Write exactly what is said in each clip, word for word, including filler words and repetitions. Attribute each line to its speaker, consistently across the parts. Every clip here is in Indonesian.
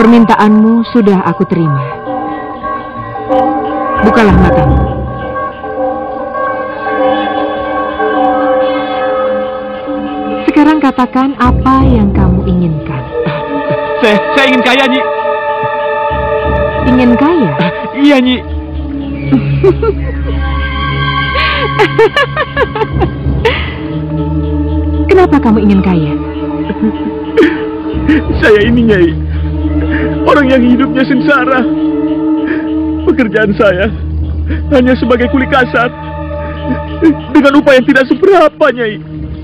Speaker 1: Permintaanmu sudah aku terima. Bukalah matamu. Sekarang katakan apa yang kamu inginkan.
Speaker 2: Saya, saya ingin kaya, Nyi.
Speaker 1: Ingin kaya?
Speaker 2: Iya, Nyi.
Speaker 1: Kenapa kamu ingin kaya?
Speaker 2: Saya ini, Nyai, orang yang hidupnya sengsara. Pekerjaan saya hanya sebagai kuli kasar, dengan upah yang tidak seberapa, Nyai.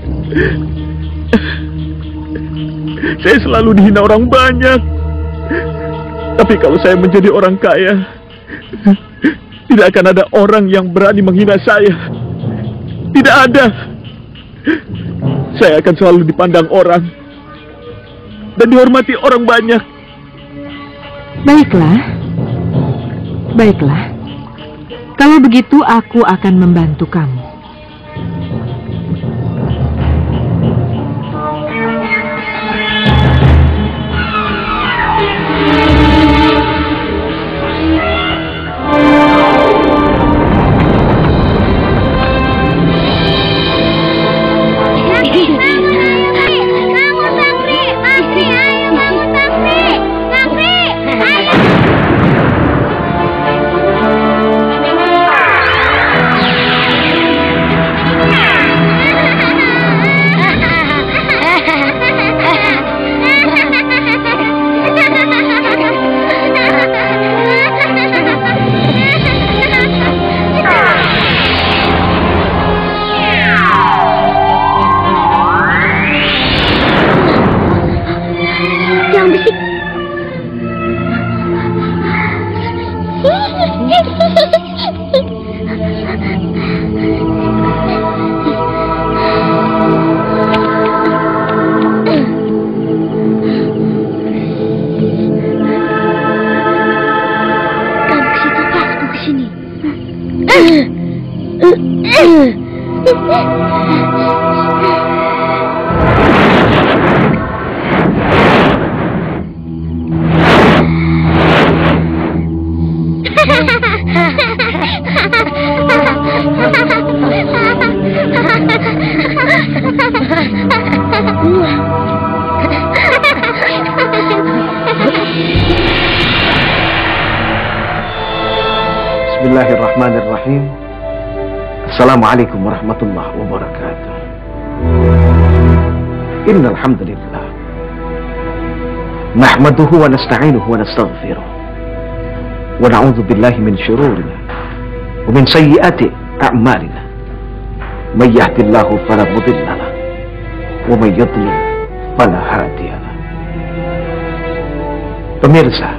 Speaker 2: Saya selalu dihina orang banyak. Tapi kalau saya menjadi orang kaya, tidak akan ada orang yang berani menghina saya. Tidak ada. Saya akan selalu dipandang orang dan dihormati orang banyak.
Speaker 1: Baiklah. Baiklah. Kalau begitu aku akan membantu kamu.
Speaker 3: Bismillahirrahmanirrahim. Assalamualaikum warahmatullahi wabarakatuh. Innal hamdalillah nahmaduhu wa nasta'inuhu wa nastaghfiruh wa na'udzu billahi min shururina wa min sayyiati a'malina. May yahdihillahu fala mudilla lahu wa may yudlil fala hadiya lahu. Pemirsa,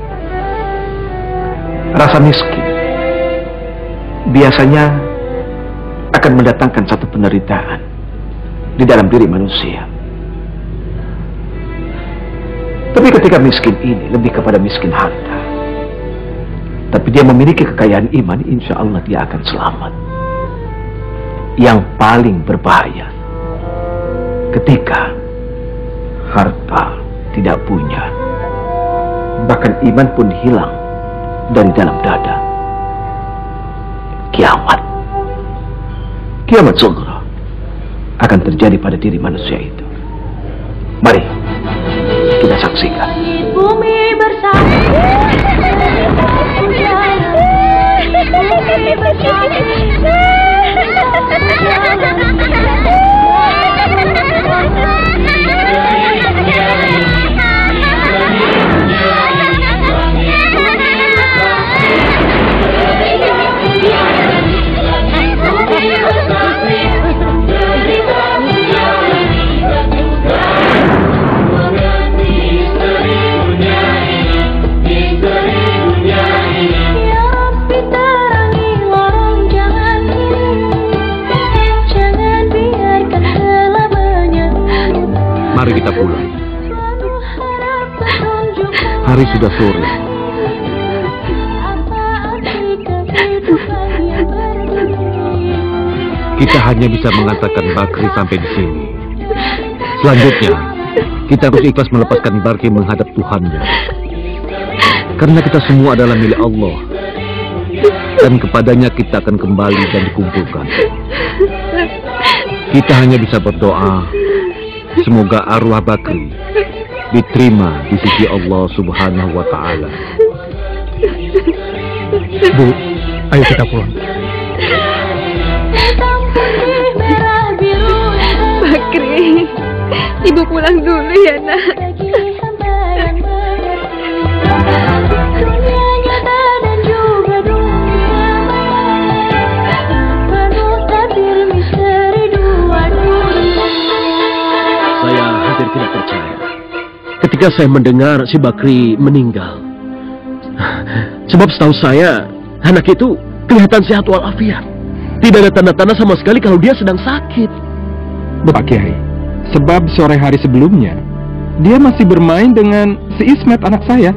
Speaker 3: rasa miskin biasanya akan mendatangkan satu penderitaan di dalam diri manusia. Tapi ketika miskin ini lebih kepada miskin harta, tapi dia memiliki kekayaan iman, insya Allah dia akan selamat. Yang paling berbahaya ketika harta tidak punya, bahkan iman pun hilang dari dalam dada. Kiamat, kiamat sughra akan terjadi pada diri manusia itu. Mari kita saksikan.
Speaker 4: Bumi bersatu, bumi bersatu.
Speaker 3: Mari kita pulang. Hari sudah sore. Kita hanya bisa mengantarkan Bakri sampai di sini. Selanjutnya, kita harus ikhlas melepaskan Bakri menghadap Tuhannya. Karena kita semua adalah milik Allah, dan kepadanya kita akan kembali dan dikumpulkan. Kita hanya bisa berdoa, semoga arwah Bakri diterima di sisi Allah Subhanahu wa Ta'ala.
Speaker 2: Bu, ayo kita pulang.
Speaker 1: Bakri, ibu pulang dulu ya, nak.
Speaker 3: Saya hampir tidak percaya ketika saya mendengar si Bakri meninggal. Sebab setahu saya, anak itu kelihatan sehat walafiat. Tidak ada tanda-tanda sama sekali kalau dia sedang sakit.
Speaker 5: Pak Kiai, sebab sore hari sebelumnya dia masih bermain dengan si Ismet anak saya.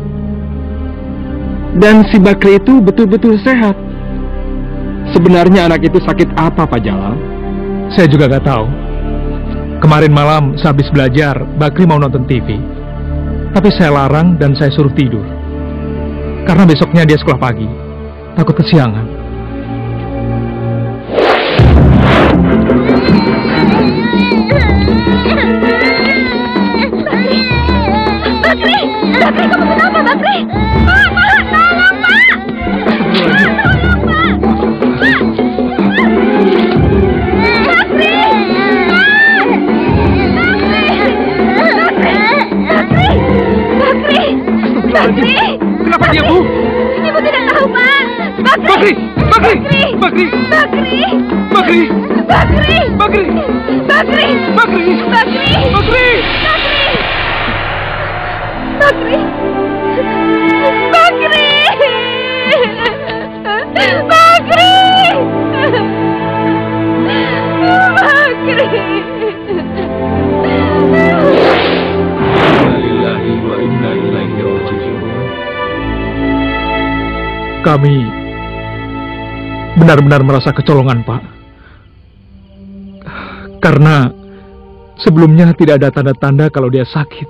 Speaker 5: Dan si Bakri itu betul-betul sehat. Sebenarnya anak itu sakit apa, Pak Jalal?
Speaker 2: Saya juga gak tahu. Kemarin malam sehabis belajar, Bakri mau nonton T V. Tapi saya larang dan saya suruh tidur. Karena besoknya dia sekolah pagi. Takut kesiangan.
Speaker 4: Bakri! Bakri, kamu kenapa, Bakri? Pak, Pak, tolong, Pak! Tolong, Pak! Bakri! Bakri! Bakri! Bakri!
Speaker 5: Kenapa dia, Bu?
Speaker 4: Ibu tidak tahu, Pak! Bakri!
Speaker 5: Bakri! Bakri!
Speaker 4: Bakri!
Speaker 5: Bakri!
Speaker 4: Bakri!
Speaker 5: Bakri!
Speaker 4: Bakri!
Speaker 5: Bakri!
Speaker 4: Bakri!
Speaker 5: Bakri!
Speaker 4: Bakri! Bakri! Bakri! Bakri!
Speaker 3: Innalillahi wa inna ilaihi raji'un.
Speaker 2: Kami benar-benar merasa kecolongan, Pak. Karena sebelumnya tidak ada tanda-tanda kalau dia sakit.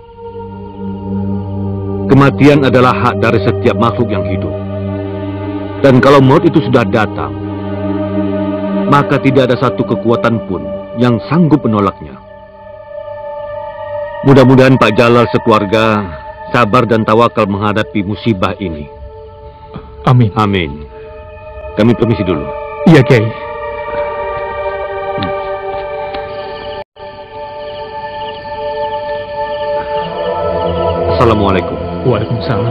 Speaker 3: Kematian adalah hak dari setiap makhluk yang hidup. Dan kalau maut itu sudah datang, maka tidak ada satu kekuatan pun yang sanggup menolaknya. Mudah-mudahan Pak Jalal sekeluarga sabar dan tawakal menghadapi musibah ini.
Speaker 2: Amin.
Speaker 3: Amin. Kami permisi dulu.
Speaker 2: Iya, Kiai.
Speaker 3: Assalamualaikum.
Speaker 2: Waalaikumsalam.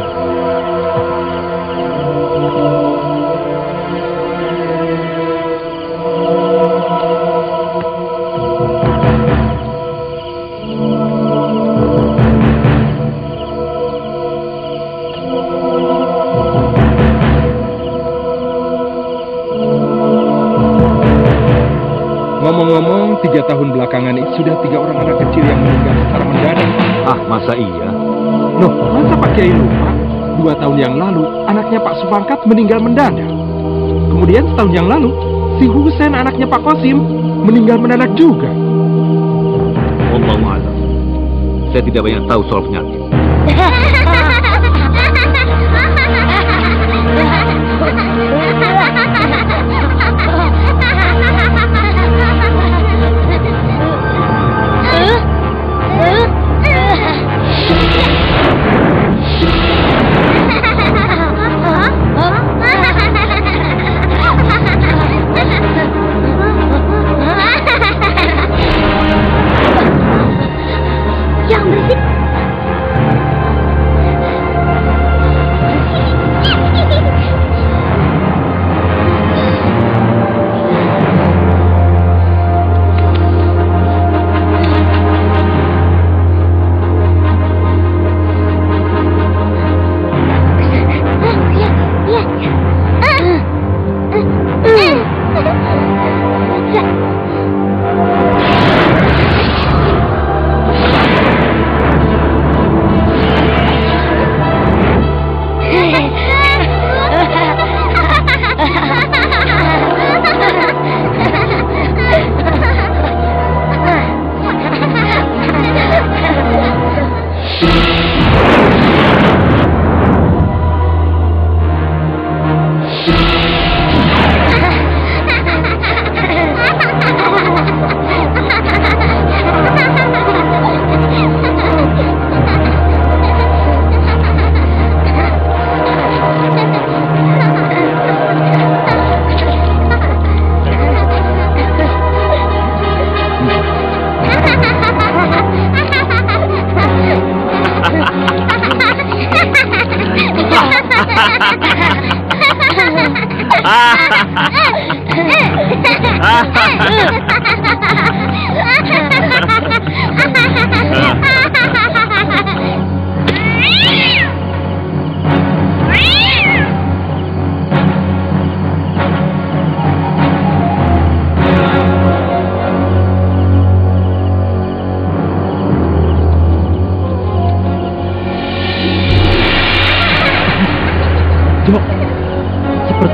Speaker 5: Ngomong-ngomong, tiga tahun belakangan ini sudah tiga orang anak kecil yang meninggal secara mendadak.
Speaker 3: Ah, masa iya?
Speaker 5: Loh, masa Pak Kiai lupa? Dua tahun yang lalu, anaknya Pak Supangkat meninggal mendadak. Kemudian setahun yang lalu, si Husein anaknya Pak Kosim meninggal mendadak juga.
Speaker 3: Wallahu a'lam. Saya tidak banyak tahu soal penyakit.
Speaker 4: Yang berisik.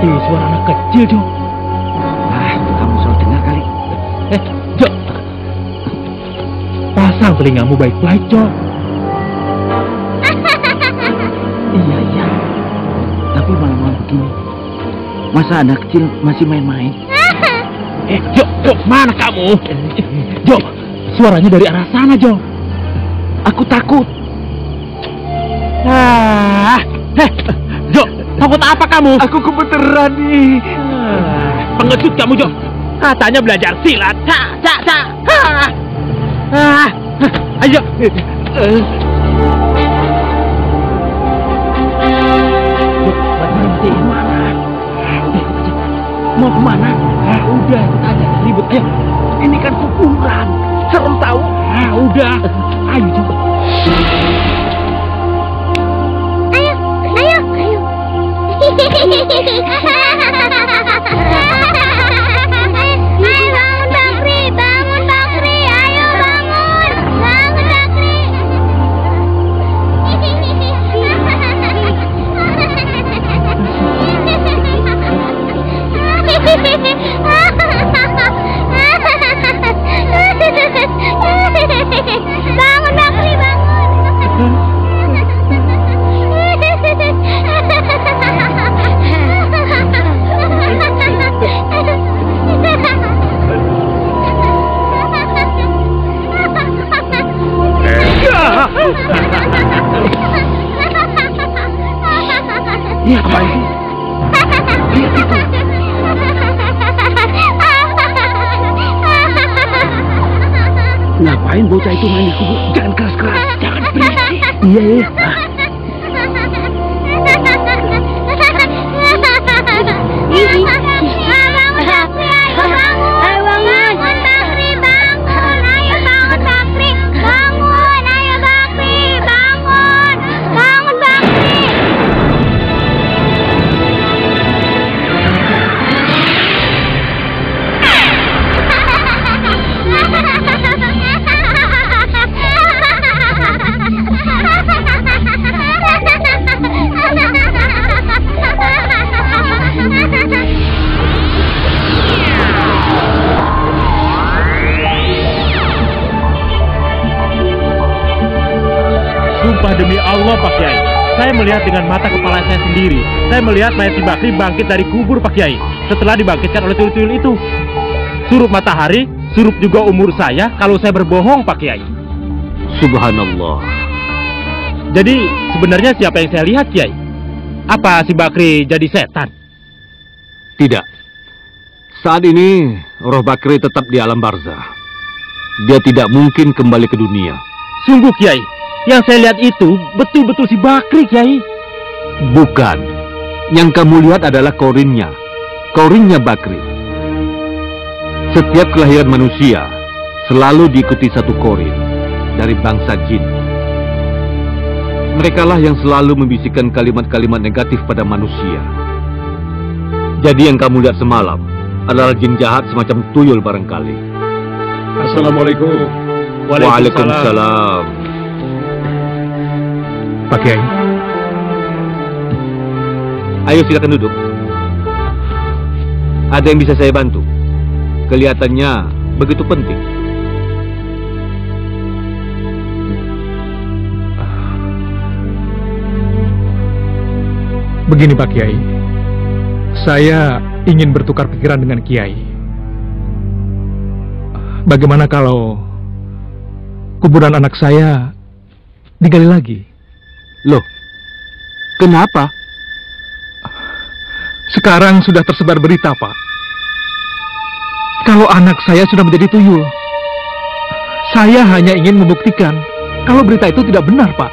Speaker 6: seperti suara anak kecil, Jo.
Speaker 3: Ah, kamu salah dengar kali.
Speaker 6: Eh, Jo. Pasang telingamu baik-baik, Jo.
Speaker 3: Iya, iya. Tapi malam-malam begini, masa anak kecil masih main-main?
Speaker 6: Eh, Jo, Jo, mana kamu? Jo, suaranya dari arah sana, Jo.
Speaker 3: Aku takut.
Speaker 6: Ah, eh, Jo, takut apa kamu?
Speaker 3: Aku kebetulan nih.
Speaker 6: Ah, pengecut kamu, Jo. Katanya belajar silat. Ha, ha, ha. Ah, ah, ayo.
Speaker 3: Berhenti mana? Mau kemana?
Speaker 6: Ah, udah, ikut aja, ribut. Ayo.
Speaker 3: Ini kan kuburan. Serem tahu.
Speaker 6: Ah, udah. Ayo, Jo.
Speaker 4: Ayo, ayo, ayo. Ayo bangun Bakri, bangun Bakri, ayo bangun, bangun Bakri. Bangun Bakri, bangun.
Speaker 3: Iya, apa ini? Ngapain bocah itu main di kubur? Jangan keras-keras, jangan berisik. Iya, iya.
Speaker 6: Sumpah demi Allah, Pak Kiai, saya melihat dengan mata kepala saya sendiri. Saya melihat mayat si Bakri bangkit dari kubur, Pak Kiai, setelah dibangkitkan oleh tuyul-tuyul itu. Surup matahari, surup juga umur saya kalau saya berbohong, Pak Kiai.
Speaker 3: Subhanallah.
Speaker 6: Jadi sebenarnya siapa yang saya lihat, Kiai? Apa si Bakri jadi setan?
Speaker 7: Tidak. Saat ini roh Bakri tetap di alam barzah. Dia tidak mungkin kembali ke dunia.
Speaker 6: Sungguh, Kiai, yang saya lihat itu betul-betul si Bakri, Kiai.
Speaker 7: Bukan. Yang kamu lihat adalah korinnya. Korinnya Bakri. Setiap kelahiran manusia selalu diikuti satu korin dari bangsa jin. Merekalah yang selalu membisikkan kalimat-kalimat negatif pada manusia. Jadi yang kamu lihat semalam adalah jin jahat semacam tuyul barangkali.
Speaker 2: Assalamualaikum.
Speaker 7: Waalaikumsalam.
Speaker 5: Pak Kiai.
Speaker 7: Ayo silakan duduk. Ada yang bisa saya bantu? Kelihatannya begitu penting.
Speaker 5: Begini Pak Kiai, saya ingin bertukar pikiran dengan Kiai. Bagaimana kalau kuburan anak saya digali lagi?
Speaker 7: Loh, kenapa?
Speaker 5: Sekarang sudah tersebar berita, Pak. Kalau anak saya sudah menjadi tuyul. Saya hanya ingin membuktikan kalau berita itu tidak benar, Pak.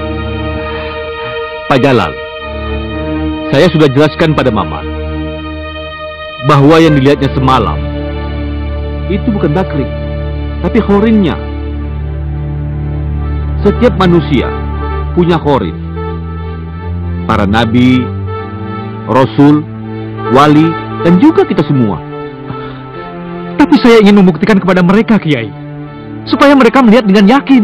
Speaker 7: Pak Jalal, saya sudah jelaskan pada Mamat bahwa yang dilihatnya semalam itu bukan Bakri, tapi khorinnya. Setiap manusia punya khorin. Para nabi, rasul, wali, dan juga kita semua.
Speaker 5: Tapi saya ingin membuktikan kepada mereka, Kiai, supaya mereka melihat dengan yakin.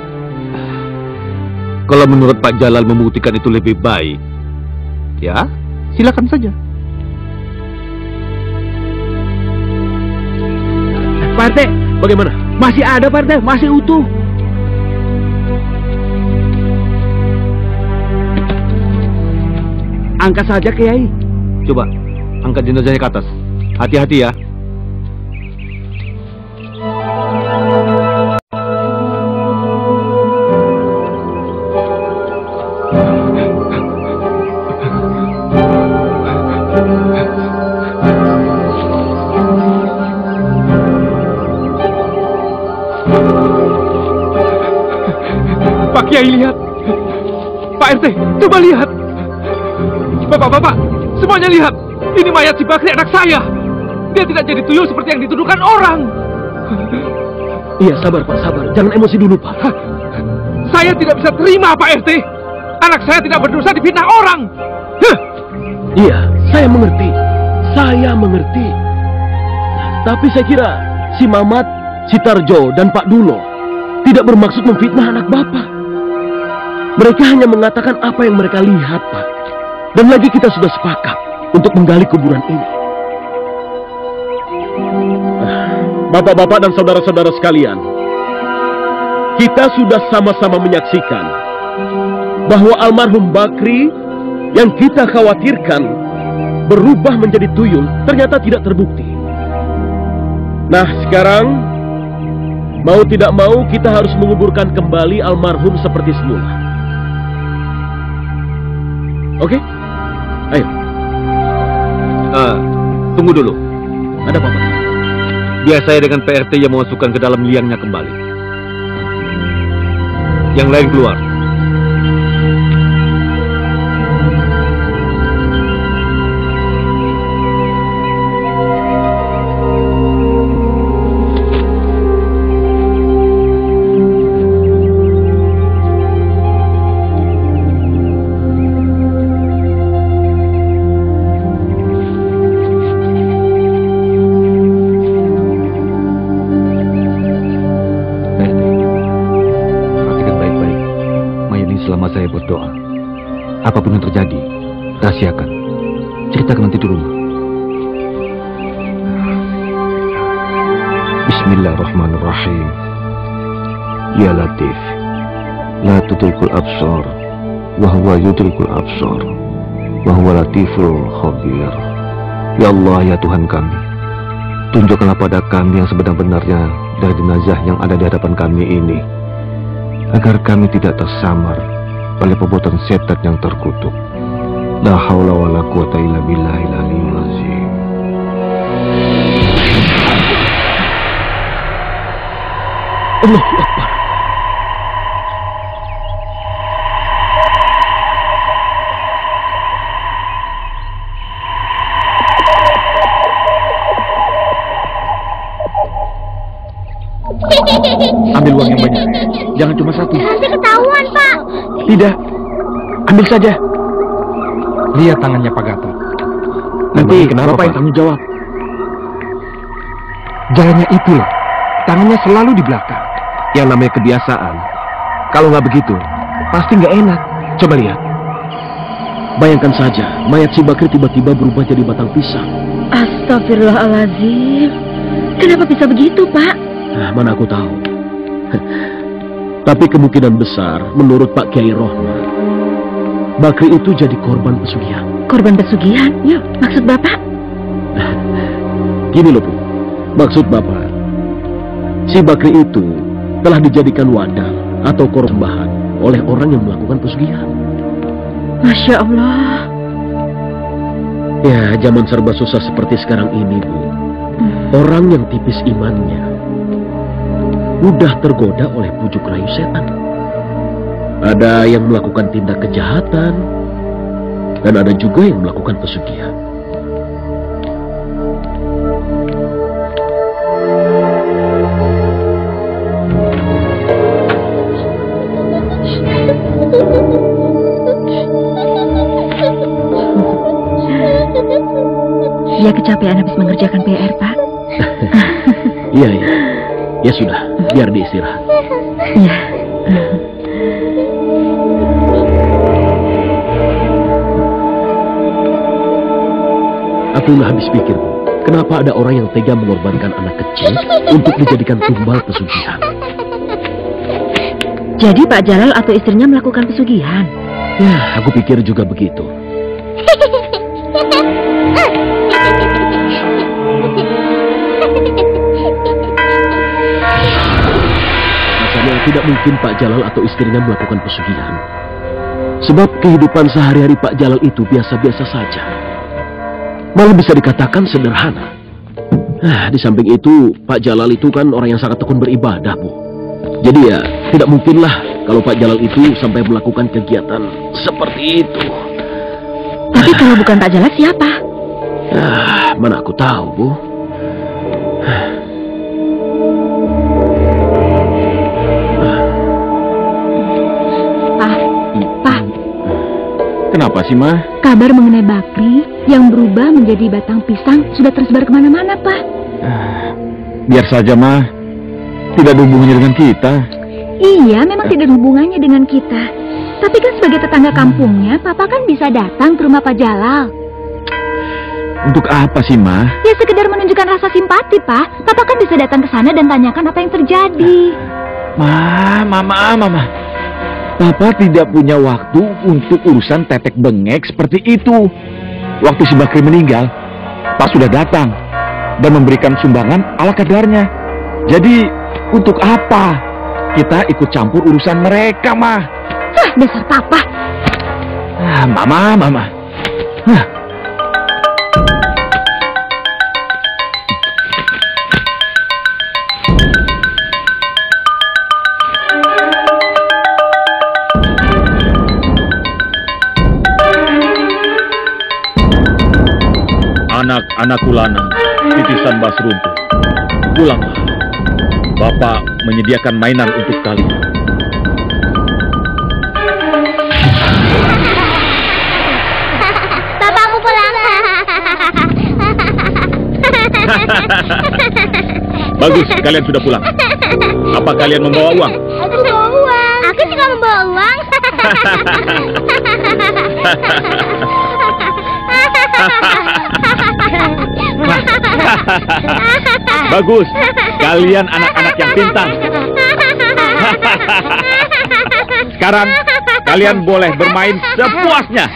Speaker 7: Kalau menurut Pak Jalal membuktikan itu lebih baik, ya silakan saja.
Speaker 3: Pak R T,
Speaker 2: Bagaimana?
Speaker 3: masih ada Pak R T, masih utuh. Angkat saja Kiai.
Speaker 7: Coba, angkat jenazahnya ke atas. Hati-hati ya.
Speaker 5: Pak Kiai lihat. Pak R T, coba lihat. Bapak-bapak, semuanya lihat. Ini mayat si Bakri anak saya. Dia tidak jadi tuyul seperti yang dituduhkan orang.
Speaker 3: Iya, sabar Pak, sabar. Jangan emosi dulu Pak.
Speaker 5: Saya tidak bisa terima Pak R T. Anak saya tidak berdosa difitnah orang. Huh.
Speaker 3: Iya, saya mengerti. Saya mengerti. Tapi saya kira si Mamat, si Tarjo, dan Pak Dulo tidak bermaksud memfitnah anak Bapak. Mereka hanya mengatakan apa yang mereka lihat, Pak. Dan lagi kita sudah sepakat untuk menggali kuburan ini.
Speaker 2: Bapak-bapak dan saudara-saudara sekalian, kita sudah sama-sama menyaksikan bahwa almarhum Bakri yang kita khawatirkan berubah menjadi tuyul ternyata tidak terbukti. Nah, sekarang mau tidak mau kita harus menguburkan kembali almarhum seperti semula. Oke? Ayo.
Speaker 7: Uh, tunggu dulu.
Speaker 2: Ada apa, Pak?
Speaker 7: Biar saya dengan P R T yang memasukkan ke dalam liangnya kembali. Yang lain keluar. Saya berdoa, apapun yang terjadi, rahasiakan, ceritakan nanti di rumah. Bismillahirrahmanirrahim. Ya Latif, la tudrikul absar, wa huwa yudrikul absar, wa huwa latiful khabir. Ya Allah, ya Tuhan kami, tunjukkanlah pada kami yang sebenar-benarnya dari jenazah yang ada di hadapan kami ini, agar kami tidak tersamar oleh perbuatan setan yang terkutuk. La haula wa la quwata illa billahil aliyyil azim.
Speaker 3: Allahu Akbar. Ambil uang yang banyak. Jangan cuma satu.
Speaker 4: Nanti ketahuan, Pak.
Speaker 3: Tidak. Ambil saja.
Speaker 5: Lihat tangannya Pak Gatot.
Speaker 3: Nanti
Speaker 5: kenapa,
Speaker 3: Bapak
Speaker 5: Pak?
Speaker 3: yang tanggung jawab.
Speaker 5: Jalannya itu loh. Tangannya selalu di belakang.
Speaker 3: Yang namanya kebiasaan. Kalau nggak begitu, pasti nggak enak. Coba lihat. Bayangkan saja, mayat si Bakri tiba-tiba berubah jadi batang pisang.
Speaker 1: Astagfirullahaladzim. Kenapa bisa begitu, Pak?
Speaker 3: Nah, mana aku tahu. Tapi kemungkinan besar, menurut Pak Kiai Rohman, Bakri itu jadi korban pesugihan.
Speaker 1: Korban pesugihan?
Speaker 3: Ya.
Speaker 1: Maksud Bapak?
Speaker 3: Gini loh, Bu. Maksud Bapak, si Bakri itu telah dijadikan wadah atau korban oleh orang yang melakukan pesugihan.
Speaker 1: Masya Allah.
Speaker 3: Ya, zaman serba susah seperti sekarang ini, Bu. Orang yang tipis imannya mudah tergoda oleh pujuk rayu setan. Ada yang melakukan tindak kejahatan, dan ada juga yang melakukan pesugihan.
Speaker 1: Dia kecapean habis mengerjakan P R, Pak.
Speaker 3: Iya, iya. Ya sudah, biar dia istirahat.
Speaker 1: Iya.
Speaker 3: Aku nggak habis pikir, Bu. Kenapa ada orang yang tega mengorbankan anak kecil untuk dijadikan tumbal pesugihan?
Speaker 4: Jadi Pak Jalal atau istrinya melakukan pesugihan?
Speaker 3: Ya, aku pikir juga begitu. Misalnya tidak mungkin Pak Jalal atau istrinya melakukan pesugihan. Sebab kehidupan sehari-hari Pak Jalal itu biasa-biasa saja. Malah bisa dikatakan sederhana. Nah, di samping itu, Pak Jalal itu kan orang yang sangat tekun beribadah, Bu. Jadi ya, tidak mungkinlah kalau Pak Jalal itu sampai melakukan kegiatan seperti itu.
Speaker 4: Tapi kalau bukan Pak Jalal siapa?
Speaker 3: Ah, mana aku tahu, Bu.
Speaker 4: Pak, Pak.
Speaker 2: Kenapa sih, Ma?
Speaker 4: Kabar mengenai Bakri yang berubah menjadi batang pisang sudah tersebar kemana-mana, Pak.
Speaker 2: Biar saja, Ma. Tidak ada hubungannya dengan kita.
Speaker 4: Iya, memang tidak ada hubungannya dengan kita. Tapi kan sebagai tetangga kampungnya, Papa kan bisa datang ke rumah Pak Jalal.
Speaker 2: Untuk apa sih, Ma?
Speaker 4: Ya sekedar menunjukkan rasa simpati, Pak. Papa kan bisa datang ke sana dan tanyakan apa yang terjadi.
Speaker 2: Ma, Mama, Mama. Papa tidak punya waktu untuk urusan tetek bengek seperti itu. Waktu si Bakri meninggal, Pak sudah datang dan memberikan sumbangan ala kadarnya. Jadi, untuk apa kita ikut campur urusan mereka, Ma?
Speaker 4: Hah, dasar Papa.
Speaker 2: Ah, Mama, Mama. Hah.
Speaker 8: Anak-anakku lanang, titisan Mbah Seruntuh, pulanglah. Bapak menyediakan mainan untuk kalian.
Speaker 4: Bapakmu pulang.
Speaker 8: Bagus, kalian sudah pulang. Apa kalian membawa uang?
Speaker 4: Aku bawa uang. Aku juga membawa uang.
Speaker 8: Bagus, kalian anak-anak yang pintar. Sekarang kalian boleh bermain sepuasnya.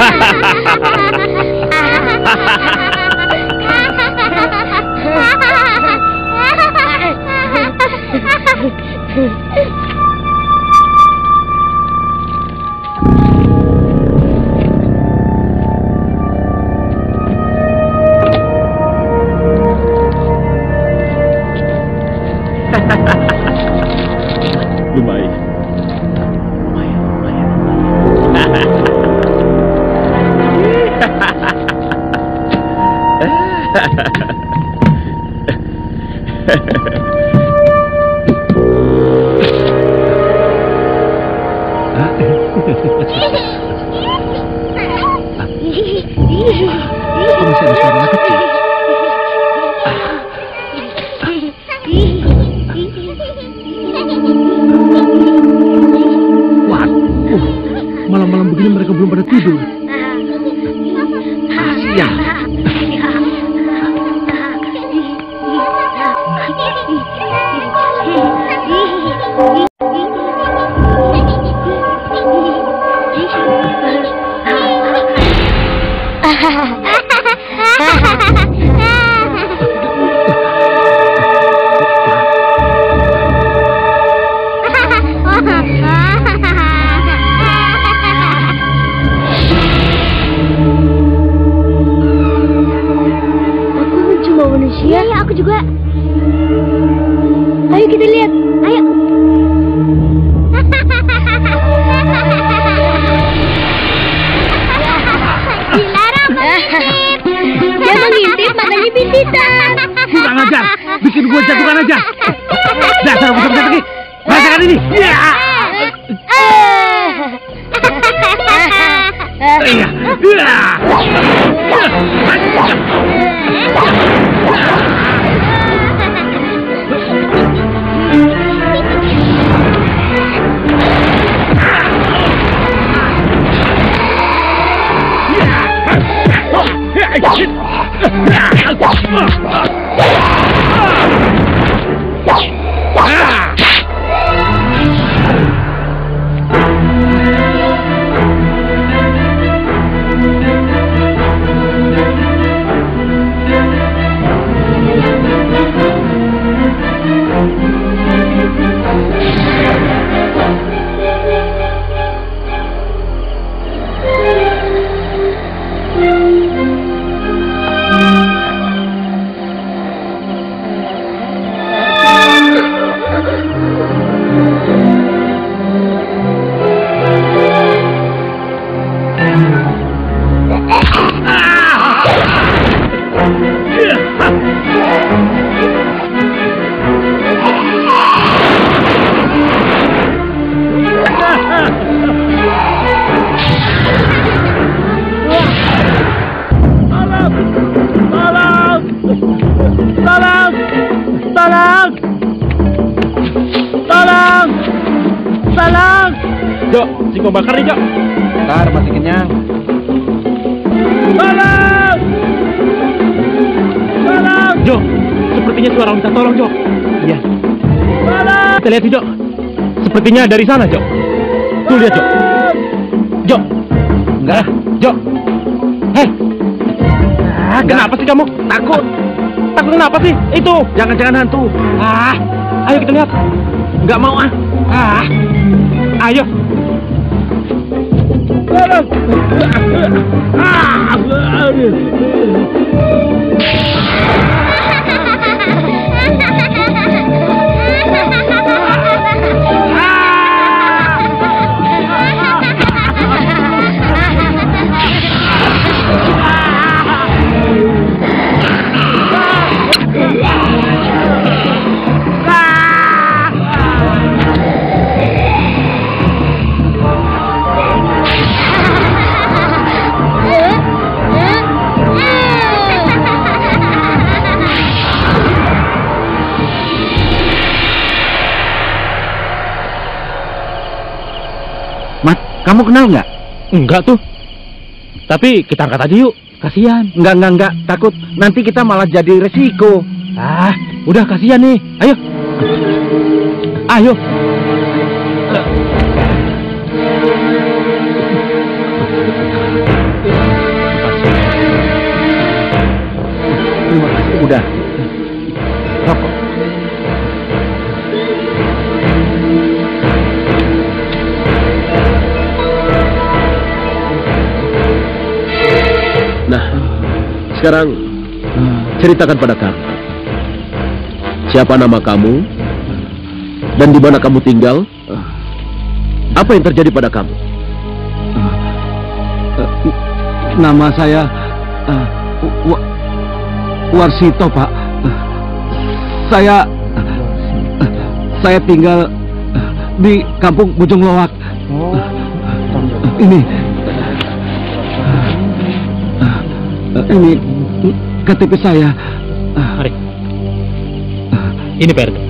Speaker 8: Lumayan. Lumayan, lumayan.
Speaker 3: Kok masih ada suara anak kecil? Waduh, malam-malam begini mereka belum pada tidur. Asia.
Speaker 4: Iya, ya, aku juga. Ayo kita lihat. Ayo. Dilarang mengintip. Dia mengintip, makanya bintitan.
Speaker 6: Kurang ajar, bikin gua jatuhkan aja. Dasar bocah pergi. Rasakan ini. Ya. Iya. Iya. Jok, singkong bakar nih, Jok.
Speaker 3: Ntar masih kenyang.
Speaker 6: Tolong! Tolong! Jok, sepertinya suara minta tolong, Jok. Iya. Tolong! Kita lihat, Jok. Sepertinya dari sana, Jok. Tuh, lihat, Jok. Jok. Enggak, Jok. Hei. Ah, kenapa sih kamu? Takut. Takut kenapa sih? Itu.
Speaker 3: Jangan-jangan hantu.
Speaker 6: Ah, ayo kita lihat. Enggak mau ah. Ah. Ayo.
Speaker 3: Mat, kamu kenal nggak?
Speaker 6: Enggak tuh. Tapi kita angkat aja yuk. Kasihan.
Speaker 3: Enggak, enggak, enggak. Takut nanti kita malah jadi resiko.
Speaker 6: Ah, udah kasihan nih. Ayo. Ayo.
Speaker 3: Terima kasih. Udah. Rokok.
Speaker 8: Nah, sekarang ceritakan pada kami. Siapa nama kamu? Dan di mana kamu tinggal? Apa yang terjadi pada kamu?
Speaker 3: Nama saya uh, Wa- Warsito, Pak. Saya uh, saya tinggal uh, di Kampung Bojong Loak. Uh, ini uh, ini K T P saya. Uh,
Speaker 6: Mari. Ini Pak R T.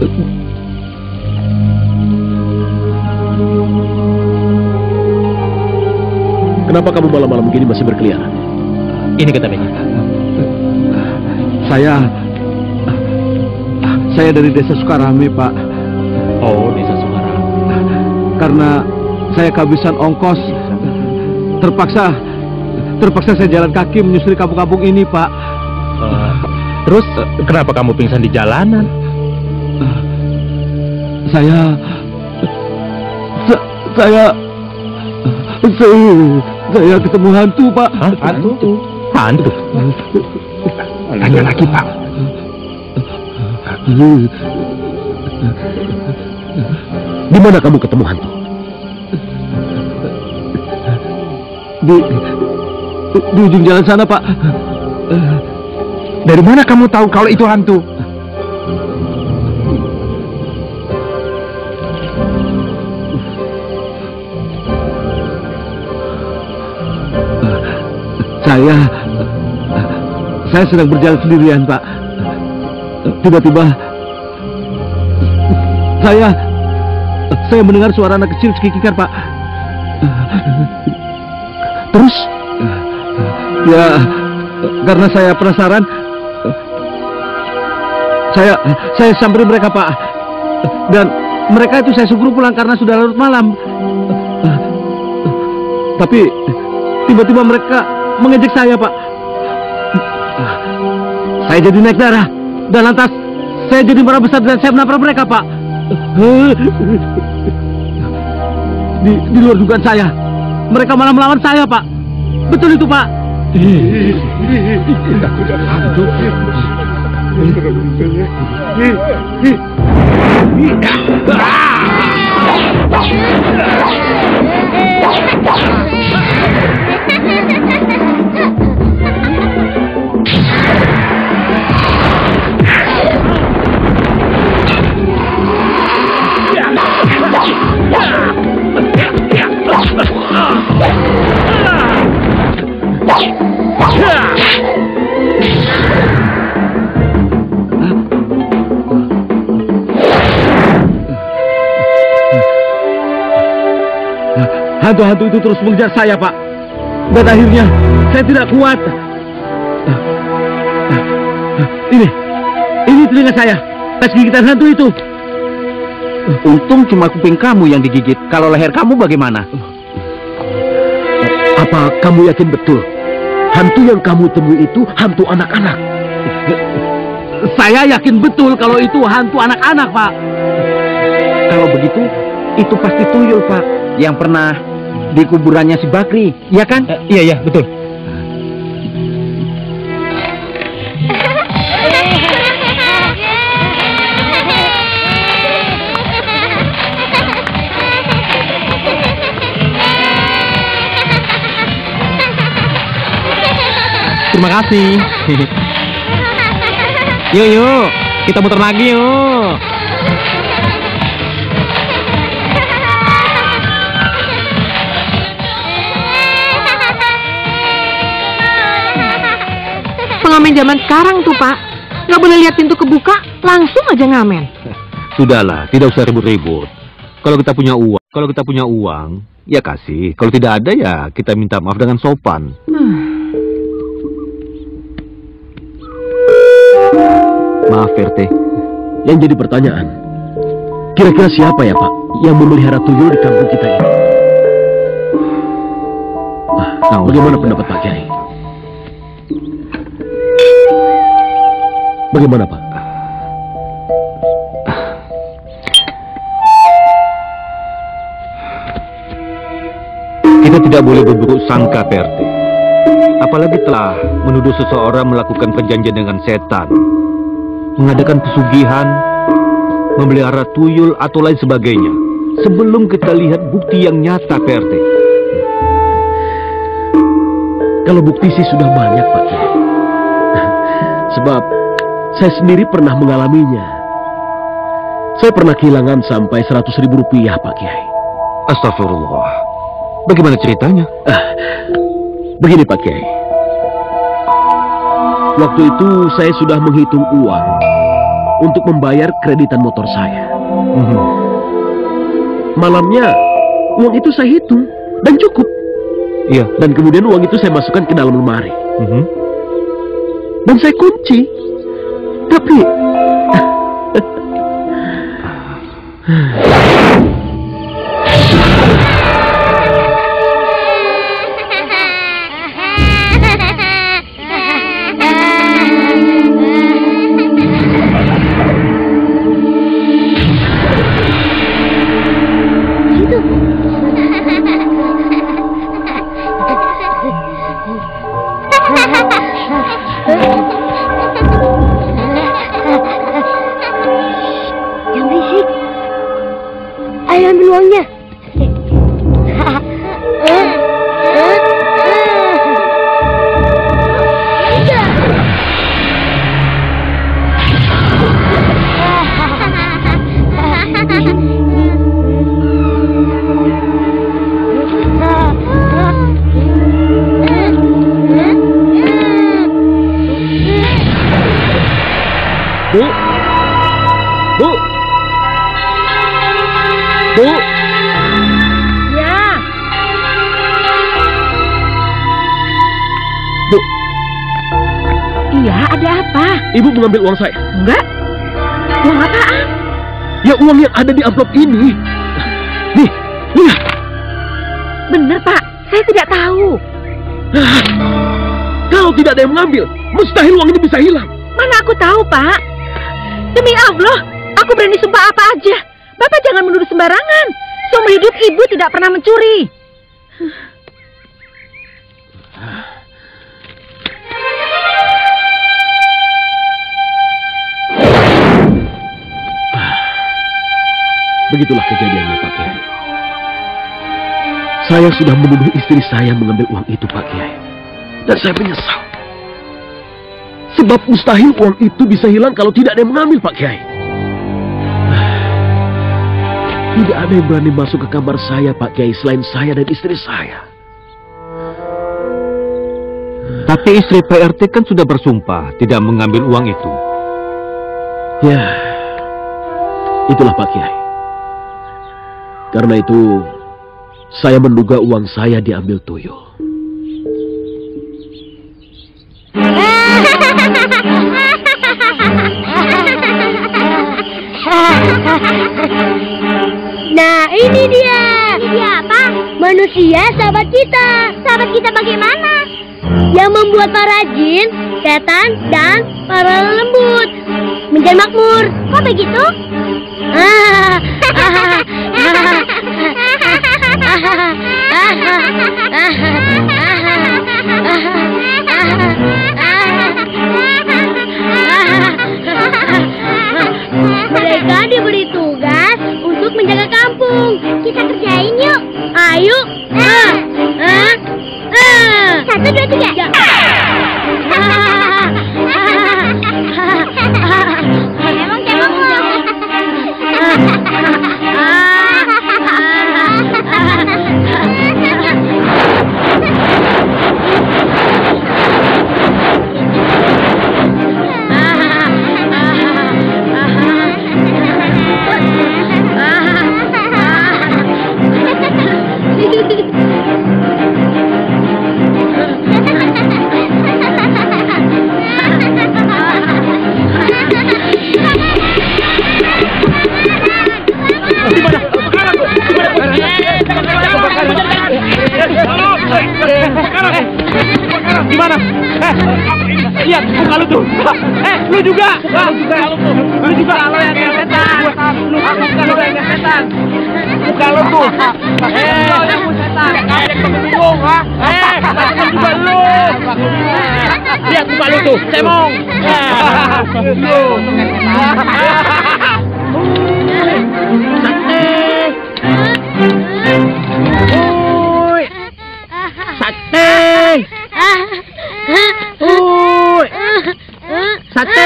Speaker 8: Kenapa kamu malam-malam begini masih berkeliaran?
Speaker 6: Ini K T P-nya.
Speaker 3: Saya saya dari Desa Sukarame, Pak.
Speaker 6: Oh, Desa Sukarame.
Speaker 3: Karena saya kehabisan ongkos, terpaksa terpaksa saya jalan kaki menyusuri kampung-kampung ini, Pak.
Speaker 6: Uh, terus kenapa kamu pingsan di jalanan?
Speaker 3: Uh, saya sa- saya saya saya ketemu hantu, Pak.
Speaker 6: Hah? Hantu? Hantu?
Speaker 3: Tanya lagi, Pak.
Speaker 8: Di mana kamu ketemu hantu?
Speaker 3: Di di ujung jalan sana, Pak. Dari mana kamu tahu kalau itu hantu? Saya saya sedang berjalan sendirian, Pak. Tiba-tiba saya saya mendengar suara anak kecil cekikikan, Pak. Terus ya karena saya penasaran, saya saya samperin mereka, Pak. Dan mereka itu saya suruh pulang karena sudah larut malam. Tapi tiba-tiba mereka mengejek saya, Pak. Saya jadi naik darah dan lantas saya jadi marah besar dan saya menabrak mereka, Pak. Di, di luar dugaan saya, mereka malah melawan saya, Pak. Betul itu, Pak.
Speaker 8: Hantu-hantu itu terus mengejar saya, Pak. Dan akhirnya saya tidak kuat. Ini, ini telinga saya. Tes gigitan hantu itu.
Speaker 3: Untung cuma kuping kamu yang digigit. Kalau leher kamu bagaimana?
Speaker 8: Apa kamu yakin betul hantu yang kamu temui itu hantu anak-anak? Saya yakin betul kalau itu hantu anak-anak, Pak.
Speaker 3: Kalau begitu, itu pasti tuyul, Pak. Yang pernah di kuburannya si Bakri, iya kan?
Speaker 8: Uh, iya, iya, betul.
Speaker 5: Terima kasih. Yuk, yuk, kita muter lagi yuk.
Speaker 1: Pengamen zaman sekarang tuh, Pak. Nggak boleh lihat pintu kebuka, langsung aja ngamen.
Speaker 7: Sudahlah, tidak usah ribut-ribut. Kalau kita punya uang, kalau kita punya uang, ya kasih. Kalau tidak ada ya kita minta maaf dengan sopan.
Speaker 1: Hmm.
Speaker 3: Maaf, R T.
Speaker 8: Yang jadi pertanyaan, kira-kira siapa ya, Pak, yang memelihara tuyul di kampung kita ini? Nah, bagaimana pendapat Pak Kiai? Bagaimana, Pak?
Speaker 7: Kita tidak boleh berburuk sangka, P R T. Apalagi telah menuduh seseorang melakukan perjanjian dengan setan, mengadakan pesugihan, memelihara tuyul atau lain sebagainya, sebelum kita lihat bukti yang nyata, P R T.
Speaker 8: Kalau bukti sih sudah banyak, Pak Kiai. Sebab saya sendiri pernah mengalaminya. Saya pernah kehilangan sampai seratus ribu rupiah, Pak Kiai.
Speaker 7: Astagfirullah. Bagaimana ceritanya?
Speaker 8: Ah, begini, Pak Kiai. Waktu itu saya sudah menghitung uang untuk membayar kreditan motor saya.
Speaker 7: Mm-hmm.
Speaker 8: Malamnya uang itu saya hitung dan cukup.
Speaker 7: Iya.
Speaker 8: Dan kemudian uang itu saya masukkan ke dalam lemari.
Speaker 7: Mm-hmm.
Speaker 8: Dan saya kunci. Tapi
Speaker 4: Jangan berisik. Ayo ambil uangnya.
Speaker 8: Bu, Bu, Bu.
Speaker 4: Ya.
Speaker 8: Bu.
Speaker 1: Iya, ada apa?
Speaker 8: Ibu mengambil uang saya.
Speaker 1: Enggak. Uang apaan?
Speaker 8: Ya uang yang ada di amplop ini. Nih, lihat.
Speaker 1: Bener, Pak. Saya tidak tahu.
Speaker 8: Kalau tidak ada yang mengambil, mustahil uang ini bisa hilang.
Speaker 1: Mana aku tahu, Pak. Demi Allah, aku berani sumpah apa aja. Bapak jangan menuduh sembarangan. Seumur hidup ibu tidak pernah mencuri.
Speaker 8: Begitulah kejadiannya, Pak Kiai. Saya sudah menuduh istri saya mengambil uang itu, Pak Kiai. Dan saya menyesal. Sebab mustahil uang itu bisa hilang kalau tidak ada yang mengambil, Pak Kiai. Tidak ada yang berani masuk ke kamar saya, Pak Kiai, selain saya dan istri saya.
Speaker 7: Tapi istri P R T kan sudah bersumpah tidak mengambil uang itu.
Speaker 8: Ya, itulah Pak Kiai. Karena itu, Saya menduga uang saya diambil tuyul.
Speaker 4: Nah, ini dia. Ini dia apa? Manusia sahabat kita. Sahabat kita bagaimana? Yang membuat para jin, setan, dan para lembut menjadi makmur. Kok begitu? Ah, ah, mereka diberi tugas untuk menjaga kampung. Kita kerjain yuk. Ayo. Ah, ah, ah. Satu, dua, tiga. Emang cemong loh.
Speaker 6: Gimana? Eh, lihat muka lu tuh. Eh, lu juga. Lu juga. Lu yang kayak setan. Lu lu yang setan. Muka lu tuh. Eh, yang setan. Kayak bingung, ha? Eh, juga lu. Lihat muka lu tuh, cemong. Lu. Sate. Uy. Sate.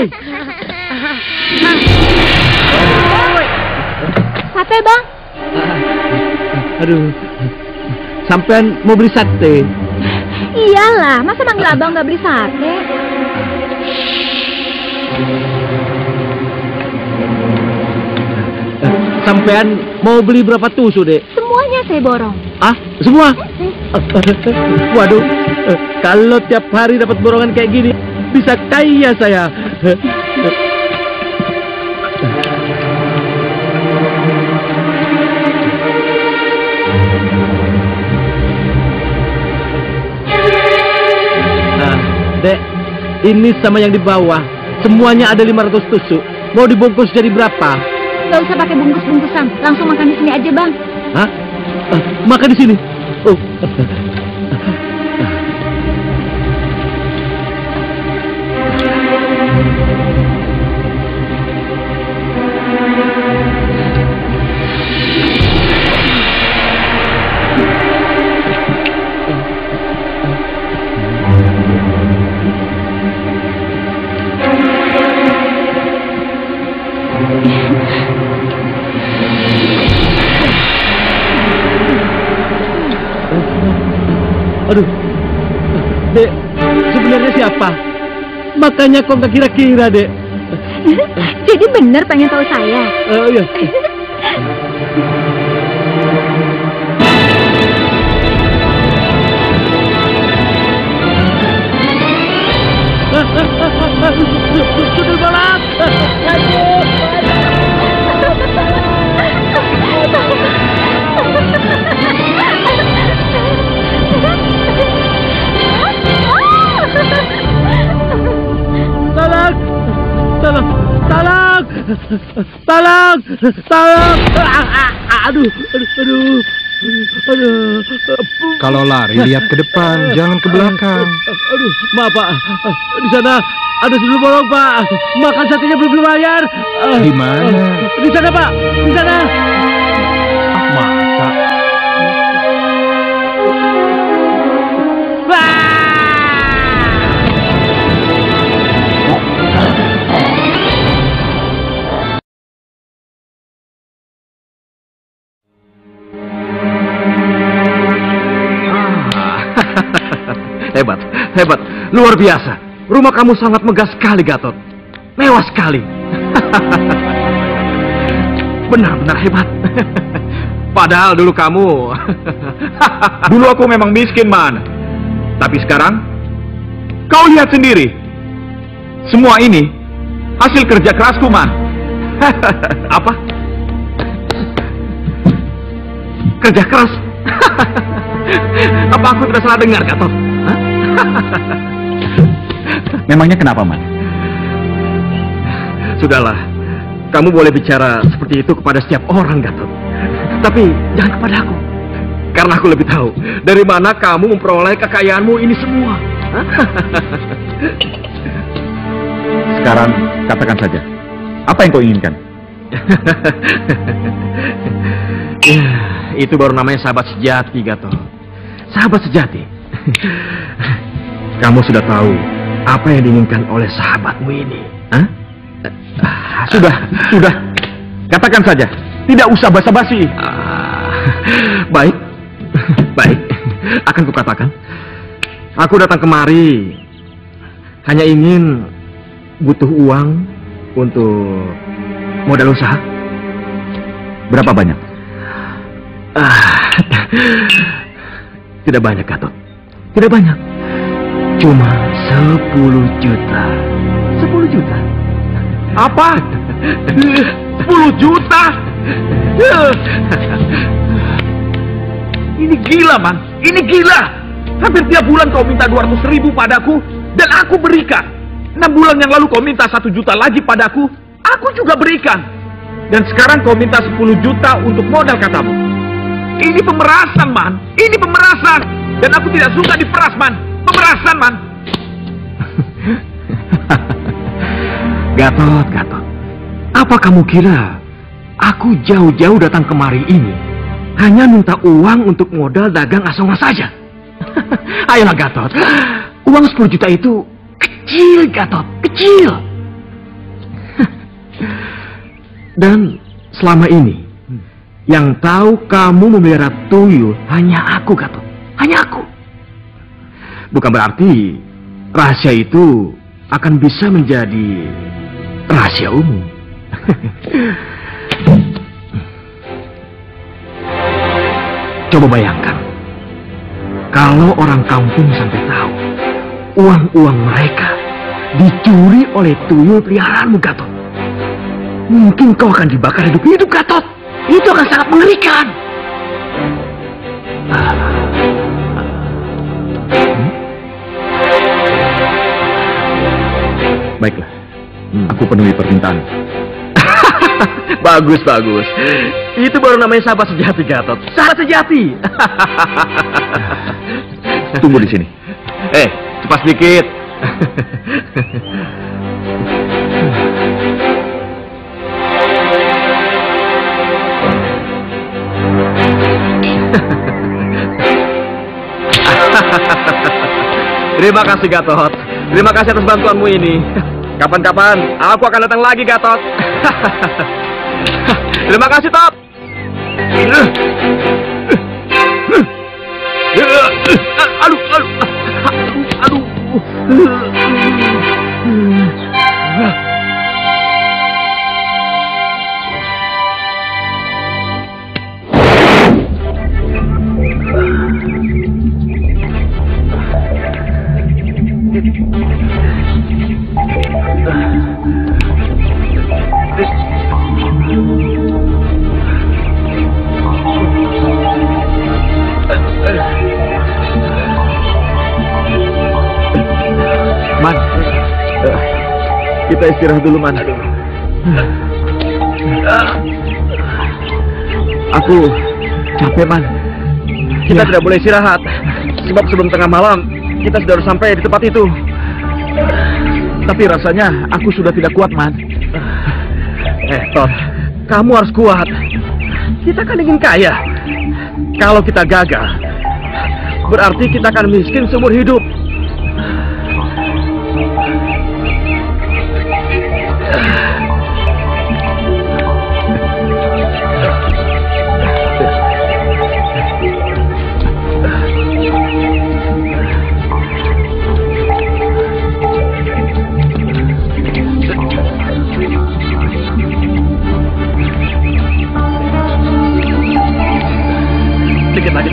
Speaker 4: Sate, Bang.
Speaker 8: Aduh, sampean mau beli sate?
Speaker 1: Iyalah, masa manggil abang nggak beli sate?
Speaker 8: Sampean mau beli berapa tusuk, Dek?
Speaker 1: Semuanya saya borong.
Speaker 8: Ah, semua? Waduh, kalau tiap hari dapat borongan kayak gini, bisa kaya saya. Nah, Dek, ini sama yang di bawah. Semuanya ada lima ratus tusuk. Mau dibungkus jadi berapa?
Speaker 1: Nggak usah pakai bungkus-bungkusan, langsung makan di sini aja, Bang.
Speaker 8: Hah? Uh, makan di sini. Oh. Aduh, Dek, sebenarnya siapa? Makanya kok nggak kira-kira, Dek.
Speaker 1: Jadi bener pengen tahu saya?
Speaker 8: Oh iya. Sudul balap. Tolong, tolong, tolong, tolong, tolong. Aduh, aduh, aduh, aduh.
Speaker 5: Kalau lari lihat ke depan, jangan ke belakang.
Speaker 8: Aduh, maaf Pak, di sana ada sudut bolong Pak. Makan satenya belum dibayar.
Speaker 5: Di mana?
Speaker 8: Di sana Pak, di sana.
Speaker 5: Ah, masa?
Speaker 3: Hebat, hebat, luar biasa. Rumah kamu sangat megah sekali, Gatot. Mewah sekali. Benar-benar hebat.
Speaker 5: Padahal dulu kamu...
Speaker 2: Dulu aku memang miskin, Man. Tapi sekarang, kau lihat sendiri. Semua ini hasil kerja kerasku, Man.
Speaker 5: Apa? Kerja keras? Apa aku tidak salah dengar, Gatot?
Speaker 2: Memangnya kenapa, Man?
Speaker 5: Sudahlah, kamu boleh bicara seperti itu kepada setiap orang, Gatot. Tapi jangan kepada aku. Karena aku lebih tahu dari mana kamu memperoleh kekayaanmu ini semua.
Speaker 2: Sekarang katakan saja, apa yang kau inginkan?
Speaker 5: Ya, itu baru namanya sahabat sejati, Gatot. Sahabat sejati. Kamu sudah tahu apa yang diinginkan oleh sahabatmu ini? Hah?
Speaker 2: Sudah, sudah. Katakan saja. Tidak usah basa-basi.
Speaker 5: Ah, baik, baik. Akan kukatakan. Aku datang kemari hanya ingin butuh uang untuk modal usaha.
Speaker 2: Berapa banyak?
Speaker 5: Ah, tidak banyak, Gatot. Tidak banyak. Cuma sepuluh juta. Sepuluh juta.
Speaker 2: Apa? Sepuluh juta? Ini gila, Man. Ini gila. Hampir tiap bulan kau minta dua ratus ribu padaku, dan aku berikan. Enam bulan yang lalu kau minta satu juta lagi padaku, aku juga berikan. Dan sekarang kau minta sepuluh juta untuk modal katamu. Ini pemerasan, Man. Ini pemerasan. Dan aku tidak suka diperas, Man. Pemerasan, Man.
Speaker 5: Gatot, Gatot. Apa kamu kira aku jauh-jauh datang kemari ini hanya minta uang untuk modal dagang asongan saja? Ayolah, Gatot. Uang sepuluh juta itu kecil, Gatot. Kecil. Dan selama ini yang tahu kamu memelihara tuyul hanya aku, Gatot. Hanya aku. Bukan berarti rahasia itu akan bisa menjadi rahasia umum. Coba bayangkan, kalau orang kampung sampai tahu uang-uang mereka dicuri oleh tuyul peliharaanmu, Gatot. Mungkin kau akan dibakar hidup-hidup, Gatot. Itu akan sangat mengerikan.
Speaker 2: Hmm? Baiklah, hmm. aku penuhi permintaan.
Speaker 5: Bagus, bagus. Itu baru namanya sahabat sejati, Gatot. Sahabat sejati.
Speaker 2: Tunggu di sini.
Speaker 5: Eh, cepat sedikit. Terima kasih, Gatot. Terima kasih atas bantuanmu ini. Kapan-kapan aku akan datang lagi, Gatot. Terima kasih, Top. Aduh, aduh, aduh, aduh.
Speaker 2: Man, kita istirahat dulu, Man. Aku capek, Man.
Speaker 5: Kita ya. tidak boleh istirahat, sebab sebelum tengah malam kita sudah harus sampai di tempat itu.
Speaker 2: Tapi rasanya aku sudah tidak kuat, Man.
Speaker 5: Eh, Tot, kamu harus kuat. Kita kan ingin kaya. Kalau kita gagal, berarti kita akan miskin seumur hidup.
Speaker 2: sedikit lagi.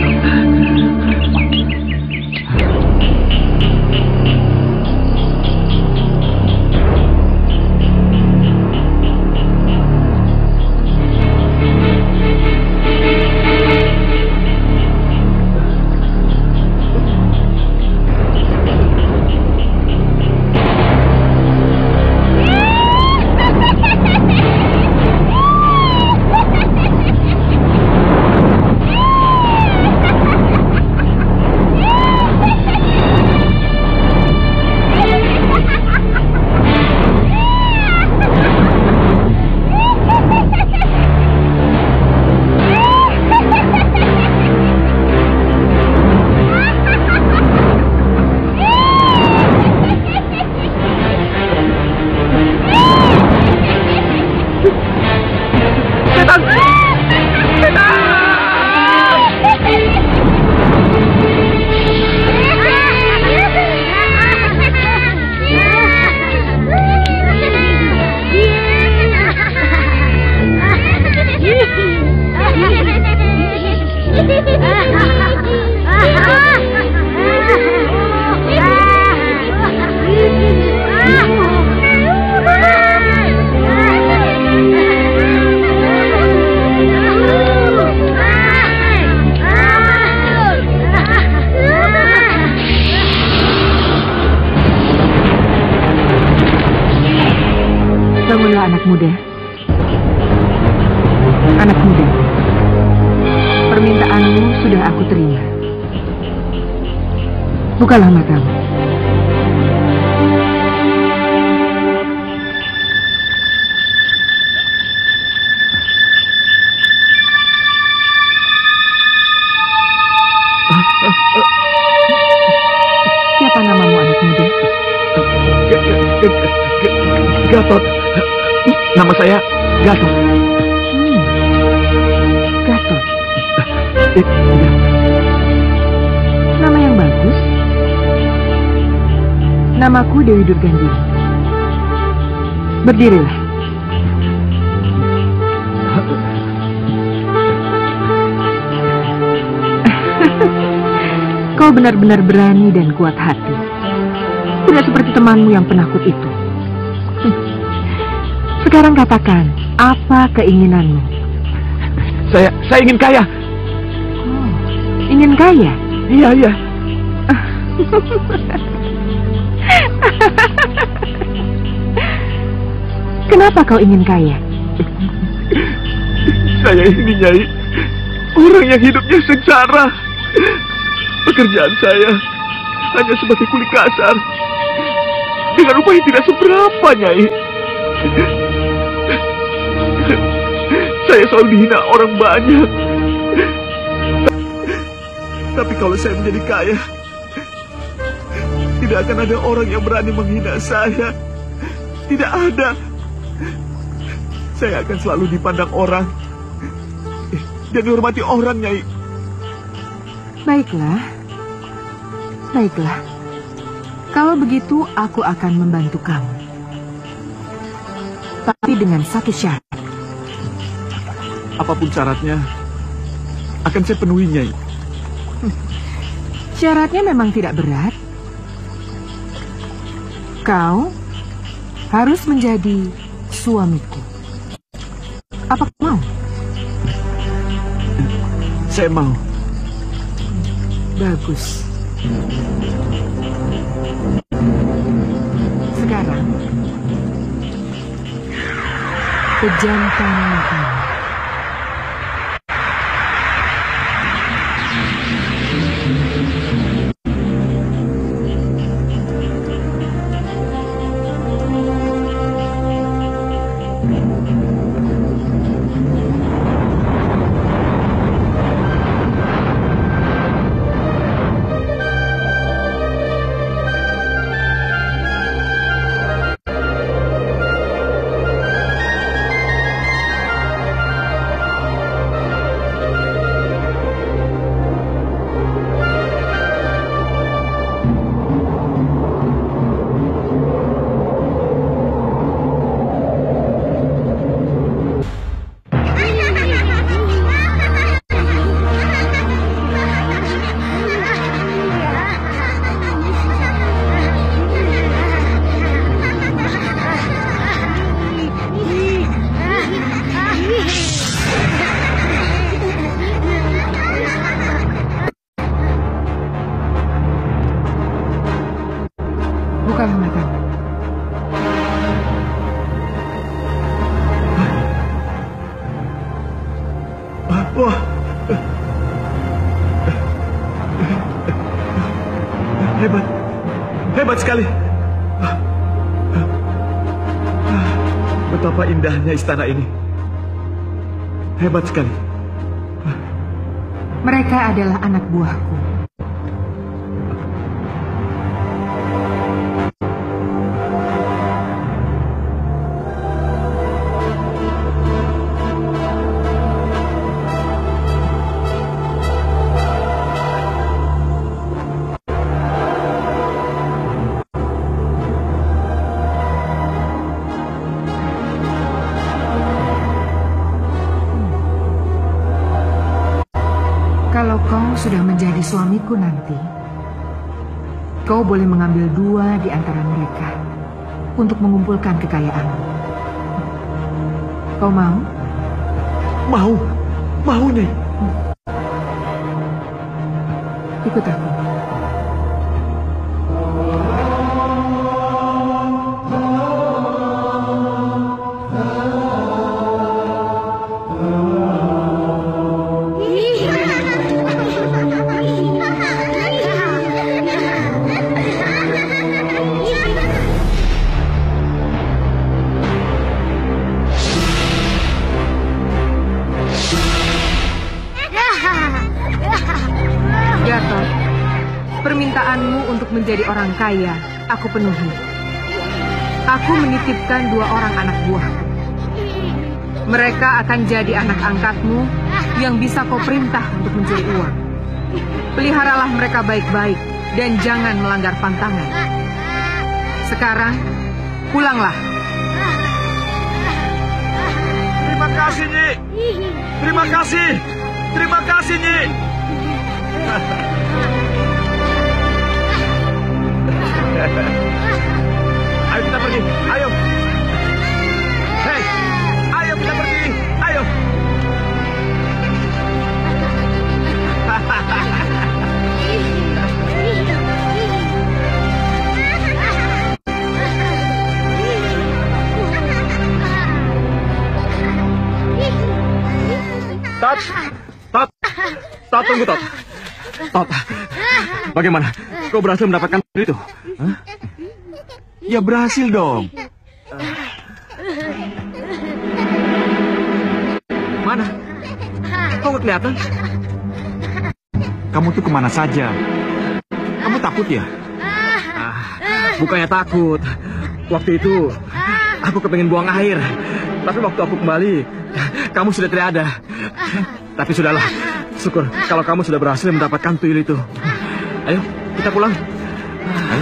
Speaker 1: Bangunlah anak muda. Anak muda, permintaanmu sudah aku terima. Bukalah matamu. Siapa namamu, anak muda?
Speaker 2: Gatot. Nama saya Gatot.
Speaker 1: Hmm. Gatot. Nama yang bagus. Namaku Dewi Durgandini. Berdirilah. Kau benar-benar berani dan kuat hati. Tidak seperti temanmu yang penakut itu. Sekarang katakan, apa keinginanmu?
Speaker 2: Saya saya ingin kaya.
Speaker 1: Oh, ingin kaya?
Speaker 2: Iya, iya.
Speaker 1: Kenapa kau ingin kaya?
Speaker 2: Saya ini, Nyai, orang yang hidupnya sengsara. Pekerjaan saya hanya sebagai kuli kasar. Dengan upah yang tidak seberapa, Nyai. Saya selalu dihina orang banyak. Tapi kalau saya menjadi kaya, tidak akan ada orang yang berani menghina saya. Tidak ada. Saya akan selalu dipandang orang dan dihormati orang, Nyai.
Speaker 1: Baiklah. Baiklah. Kalau begitu, aku akan membantu kamu. Tapi dengan satu syarat.
Speaker 2: Apapun syaratnya, akan saya penuhi, Nyai.
Speaker 1: Syaratnya memang tidak berat. Kau harus menjadi suamiku. Apa kau mau?
Speaker 2: Saya mau.
Speaker 1: Bagus. Sekarang, pejamkan matamu.
Speaker 2: Wah. Hebat. Hebat sekali. Betapa indahnya istana ini. Hebat sekali.
Speaker 1: Mereka adalah anak buahku. Kalau kau sudah menjadi suamiku nanti, kau boleh mengambil dua di antara mereka untuk mengumpulkan kekayaanmu. Kau mau?
Speaker 2: Mau, mau nih.
Speaker 1: Ikut aku. Permintaanmu untuk menjadi orang kaya, aku penuhi. Aku menitipkan dua orang anak buahku. Mereka akan jadi anak angkatmu yang bisa kau perintah untuk mencari uang. Peliharalah mereka baik-baik dan jangan melanggar pantangan. Sekarang, pulanglah.
Speaker 2: Terima kasih, Nyi. Terima kasih. Terima kasih, Nyi. Ayo kita pergi, ayo. Hei, ayo kita pergi, ayo. Tot, Tot, Tot, tunggu Tot. Tot, bagaimana? Kau berhasil mendapatkan itu? Hah? Ya berhasil dong. Mana? Kau nggak kelihatan? Kamu tuh kemana saja? Kamu takut ya? Ah, bukannya takut. Waktu itu aku kepengen buang air, tapi waktu aku kembali, kamu sudah tidak ada. Tapi sudahlah, syukur kalau kamu sudah berhasil mendapatkan tuyul itu. Ayo, kita pulang. Ayo.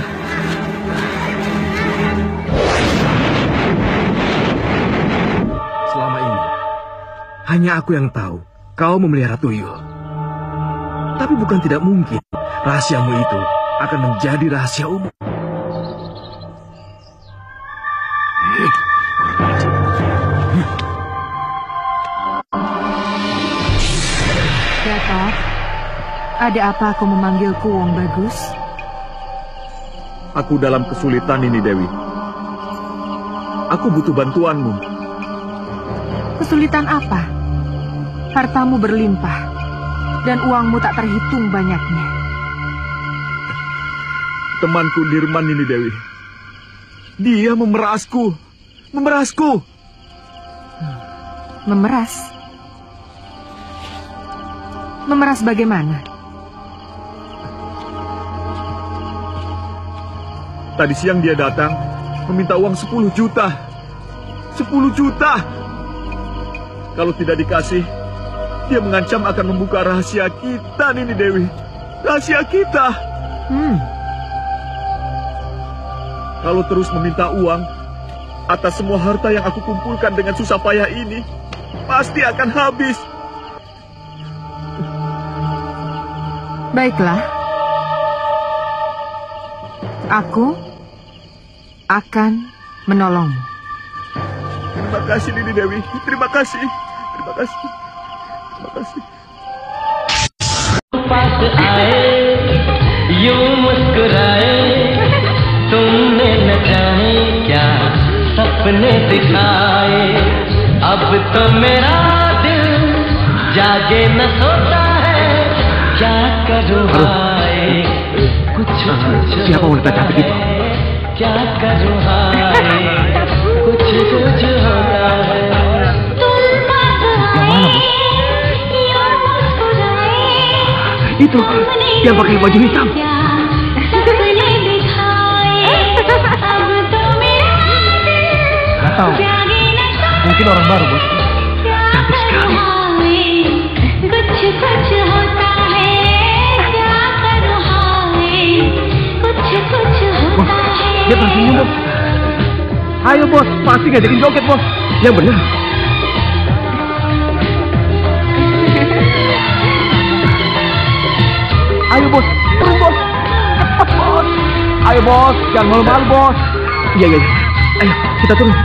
Speaker 2: Selama ini, hanya aku yang tahu kau memelihara tuyul. Tapi bukan tidak mungkin rahasiamu itu akan menjadi rahasia umum.
Speaker 1: Gatot, ada apa kau memanggilku, Wong Bagus?
Speaker 2: Aku dalam kesulitan ini, Dewi. Aku butuh bantuanmu.
Speaker 1: Kesulitan apa? Hartamu berlimpah, dan uangmu tak terhitung banyaknya.
Speaker 2: Temanku Dirman ini, Dewi. Dia memerasku. Memerasku.
Speaker 1: Memeras? Memeras bagaimana?
Speaker 2: Tadi siang dia datang meminta uang sepuluh juta. sepuluh juta. Kalau tidak dikasih, dia mengancam akan membuka rahasia kita, Nini Dewi. Rahasia kita.
Speaker 1: Hmm.
Speaker 2: Kalau terus meminta uang atas semua harta yang aku kumpulkan dengan susah payah ini, pasti akan habis.
Speaker 1: Baiklah. Aku akan menolongmu.
Speaker 2: Terima kasih, Nini Dewi. Terima kasih. Terima kasih. Terima kasih.
Speaker 9: पास आए यूं मुस्कुराए तुमने न जाने क्या सपने दिखाए अब तो मेरा दिल जागे न सोता है क्या करूं हाय कुछ कुछ
Speaker 3: siapa wanita cantik itu?
Speaker 9: क्या करूं हाय कुछ कुछ होता है
Speaker 3: Yang mana, Bos? Itu yang pakai baju hitam. Gak tahu. Mungkin orang baru, Bos. Cantik sekali. Bos, dia tersenyum, Bos. Ayo, Bos. Pasti ngajakin joget, Bos. Ya benar. Ayo, Bos. Turun, Bos. Cepat, Bos. Ayo, Bos. Jangan malu-malu, Bos. Iya, iya, iya. Ayo, kita turun.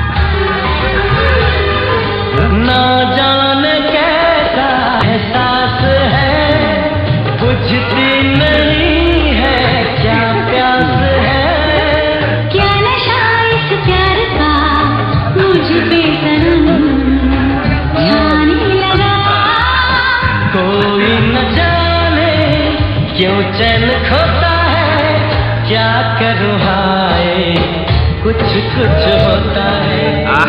Speaker 9: ना जाने कैसा एहसास है बुझती नहीं है क्या प्यास है क्या नशा इस प्यार का मुझ पे सनम छाने लगा कोई न जाने क्यों चैन खोता है क्या करूं हाय कुछ कुछ होता है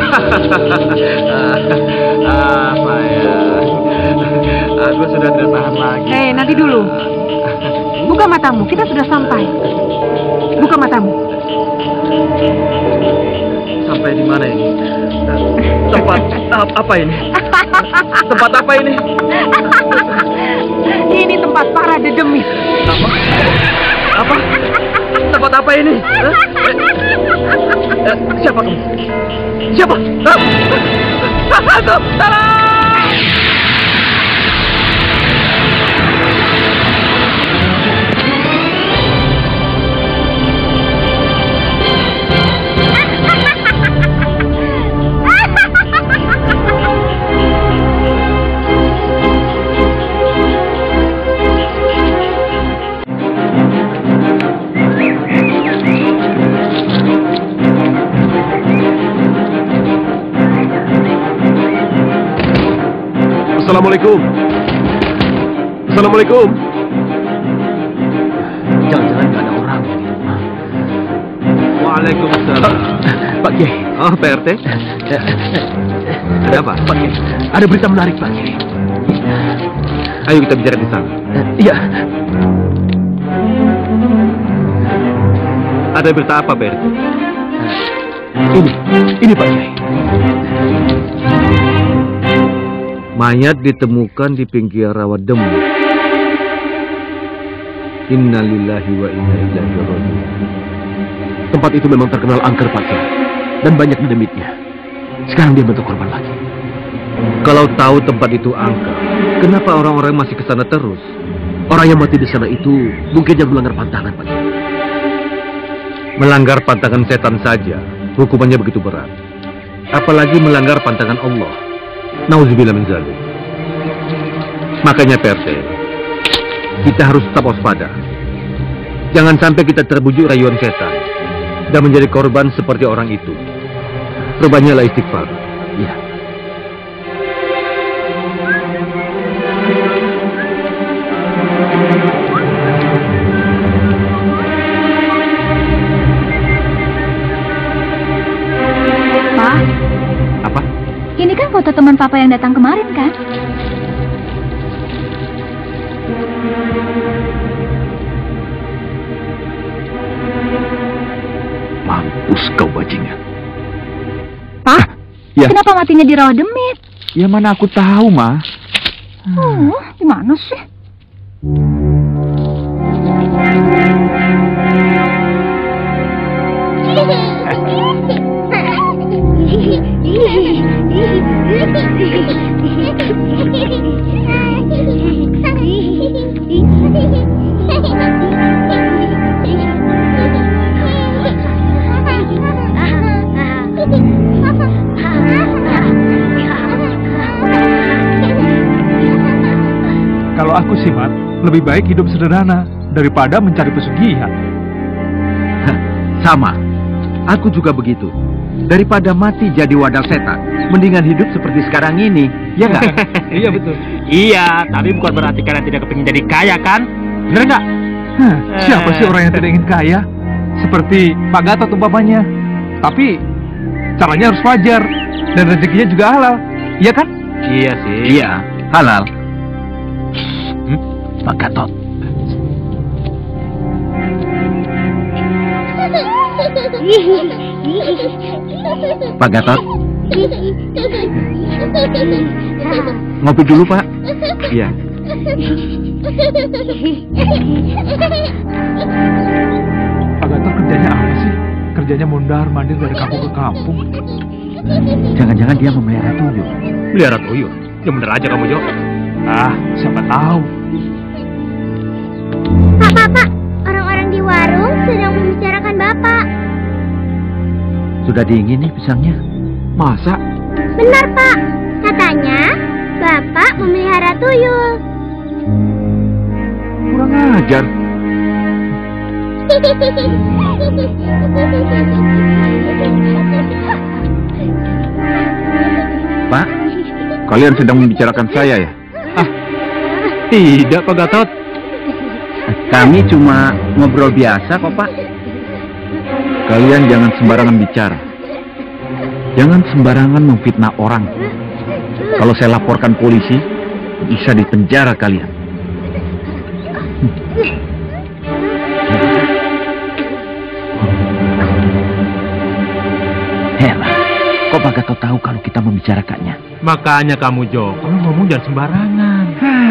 Speaker 2: Apa ya? Aku sudah tidak tahan lagi.
Speaker 1: Eh, nanti dulu. Buka matamu, kita sudah sampai. Buka matamu.
Speaker 2: Sampai di mana ini? Tempat apa ini? Tempat apa ini?
Speaker 1: Ini tempat para dedemit.
Speaker 2: Apa? Apa? Tempat apa ini? Hah? Eh, siapa kamu? Siapa? Tolong!
Speaker 8: Assalamualaikum. Assalamualaikum.
Speaker 3: Jangan-jangan nggak ada orang di rumah.
Speaker 2: Waalaikumsalam.
Speaker 3: Pak Kiai.
Speaker 2: Oh, P R T? Ada apa?
Speaker 3: Pak Kiai, ada berita menarik, Pak Kiai.
Speaker 2: Ayo kita bicara di sana.
Speaker 3: Iya.
Speaker 2: Ada berita apa, P R T?
Speaker 3: Ini, ini Pak Kiai.
Speaker 2: Mayat ditemukan di pinggir rawa Demu. Innalillahi wa inna ilaihi raji'un.
Speaker 3: Tempat itu memang terkenal angker, Pak Kiai, dan banyak demitnya. Sekarang dia bentuk korban lagi.
Speaker 2: Kalau tahu tempat itu angker, kenapa orang-orang masih ke sana terus?
Speaker 3: Orang yang mati di sana itu mungkin yang melanggar pantangan, Pak Kiai.
Speaker 2: Melanggar pantangan setan saja, hukumannya begitu berat. Apalagi melanggar pantangan Allah. Nauzubillah min zalik. Makanya P R T, kita harus tetap waspada. Jangan sampai kita terbujuk rayuan setan dan menjadi korban seperti orang itu. Perbanyaklah istighfar.
Speaker 3: Iya.
Speaker 10: Pak.
Speaker 2: Apa?
Speaker 10: Ini kan foto teman Papa yang datang kemarin, kan?
Speaker 3: Mampus kau, bajingan.
Speaker 10: Pak,
Speaker 3: ya.
Speaker 10: Kenapa matinya di rawa demit?
Speaker 3: Ya mana aku tahu, Ma.
Speaker 10: Oh, gimana sih?
Speaker 5: Kalau aku sih, Mat, lebih baik hidup sederhana daripada mencari pesugihan.
Speaker 2: Sama, aku juga begitu. Daripada mati jadi wadah setan.
Speaker 3: mendingan hidup seperti sekarang ini, ya nggak?
Speaker 5: Iya betul.
Speaker 6: Iya, tapi bukan berarti kalian tidak kepingin jadi kaya kan? Bener nggak?
Speaker 5: Hah, siapa sih orang yang tidak ingin kaya? Seperti Pak Gatot umpamanya. Tapi caranya harus wajar dan rezekinya juga halal, iya kan?
Speaker 6: Iya sih.
Speaker 3: Iya, halal. Hmm? Pak Gatot. Pak Gatot. Ngopi dulu, Pak. Iya.
Speaker 5: Pak Gatot kerjanya apa sih? Kerjanya mondar-mandir dari kampung ke kampung.
Speaker 3: Jangan-jangan dia memelihara tuyul.
Speaker 6: Melihara tuyul? Ya bener aja kamu, Jo.
Speaker 5: Ah, siapa tahu.
Speaker 4: Pak, Pak, Pak. Orang-orang di warung sedang membicarakan Bapak.
Speaker 3: Sudah dingin nih pisangnya.
Speaker 5: Masa?
Speaker 4: Benar, Pak. Katanya Bapak memelihara tuyul.
Speaker 3: Kurang ajar. Pak, kalian sedang membicarakan saya ya?
Speaker 6: Ah, tidak Pak Gatot.
Speaker 3: Kami cuma ngobrol biasa kok, Pak. Kalian jangan sembarangan bicara. Jangan sembarangan memfitnah orang. Kalau saya laporkan polisi, bisa dipenjara kalian. Helah, kok Pak Gatot tahu kalau kita membicarakannya?
Speaker 6: Makanya kamu, Jo, kamu ngomong jangan sembarangan.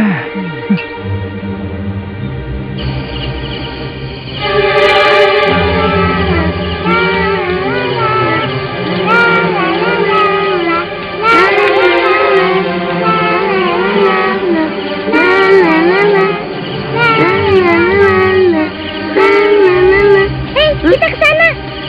Speaker 4: Kita ke sana.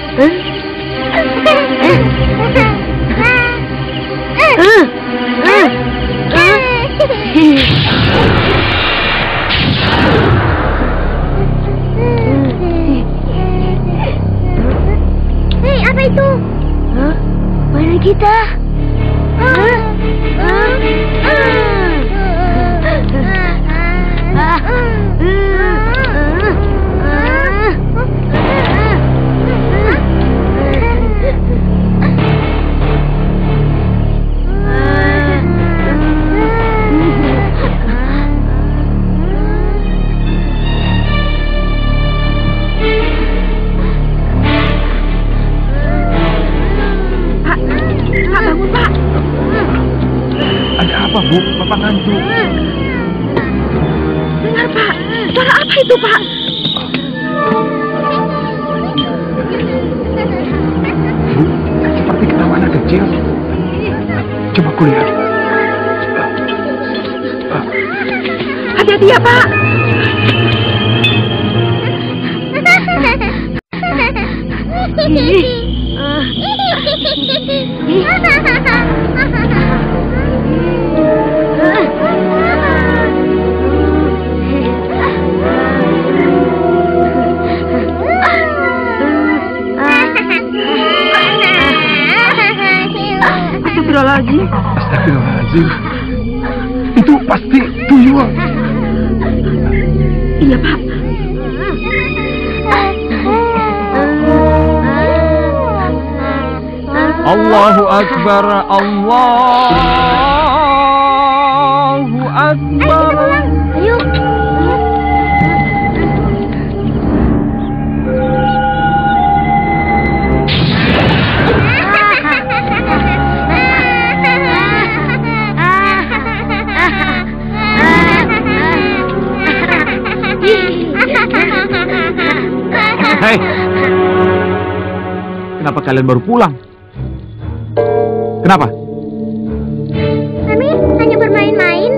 Speaker 4: Hei, apa itu? Hah? Mana kita?
Speaker 5: Apa, Bu? Bapak ngantuk.
Speaker 10: Dengar, Pak. Suara apa itu, Pak?
Speaker 5: Bu, seperti ketawa anak kecil. Coba kulihat.
Speaker 10: Hati-hati ya, Pak. Astagfirullahaladzim.
Speaker 5: Astagfirullahaladzim. Itu pasti tuyul.
Speaker 10: Iya, Pak.
Speaker 5: Allahu Akbar, Allahu Akbar.
Speaker 4: Ayo.
Speaker 3: Hei, kenapa kalian baru pulang? Kenapa?
Speaker 4: Kami hanya bermain-main.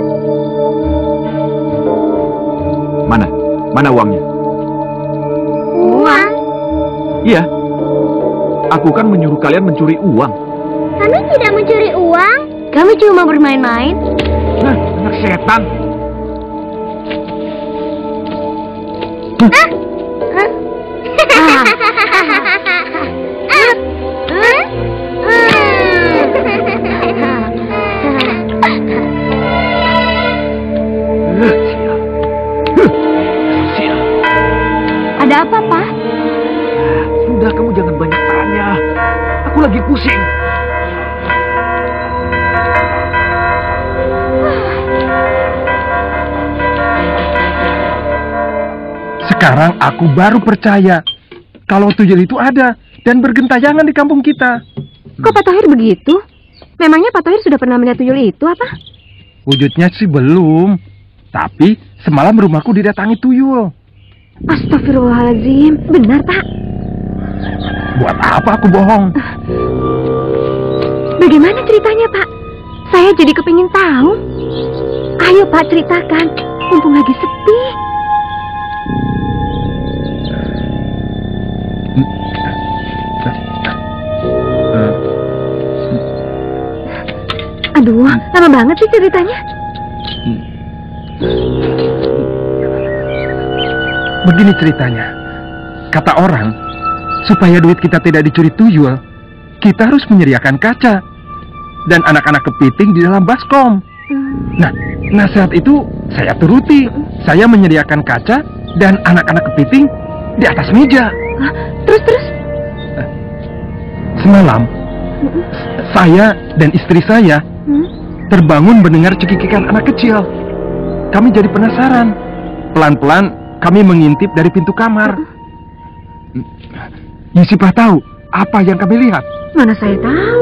Speaker 3: Mana? Mana uangnya?
Speaker 4: Uang?
Speaker 3: Iya. Aku kan menyuruh kalian mencuri uang.
Speaker 4: Kami tidak mencuri uang. Kami cuma bermain-main.
Speaker 3: Hah, anak setan.
Speaker 4: Ah? Hah? Ah.
Speaker 11: Sekarang aku baru percaya kalau tuyul itu ada dan bergentayangan di kampung kita.
Speaker 10: Kok Pak Tohir begitu? Memangnya Pak Tohir sudah pernah melihat tuyul itu apa?
Speaker 11: Wujudnya sih belum. Tapi semalam rumahku didatangi tuyul.
Speaker 10: Astagfirullahaladzim. Benar, Pak?
Speaker 11: Buat apa aku bohong?
Speaker 10: Bagaimana ceritanya, Pak? Saya jadi kepingin tahu. Ayo, Pak, ceritakan. Mumpung lagi sepi. Aduh, lama banget sih ceritanya.
Speaker 11: Begini ceritanya. Kata orang, supaya duit kita tidak dicuri tuyul, kita harus menyediakan kaca dan anak-anak kepiting di dalam baskom. Nah, nasihat itu saya turuti. Saya menyediakan kaca dan anak-anak kepiting di atas meja.
Speaker 10: Terus, terus?
Speaker 11: Semalam, saya dan istri saya terbangun mendengar cekikikan anak kecil. Kami jadi penasaran. Pelan-pelan kami mengintip dari pintu kamar. Yusipah tahu apa yang kami lihat?
Speaker 10: Mana saya tahu.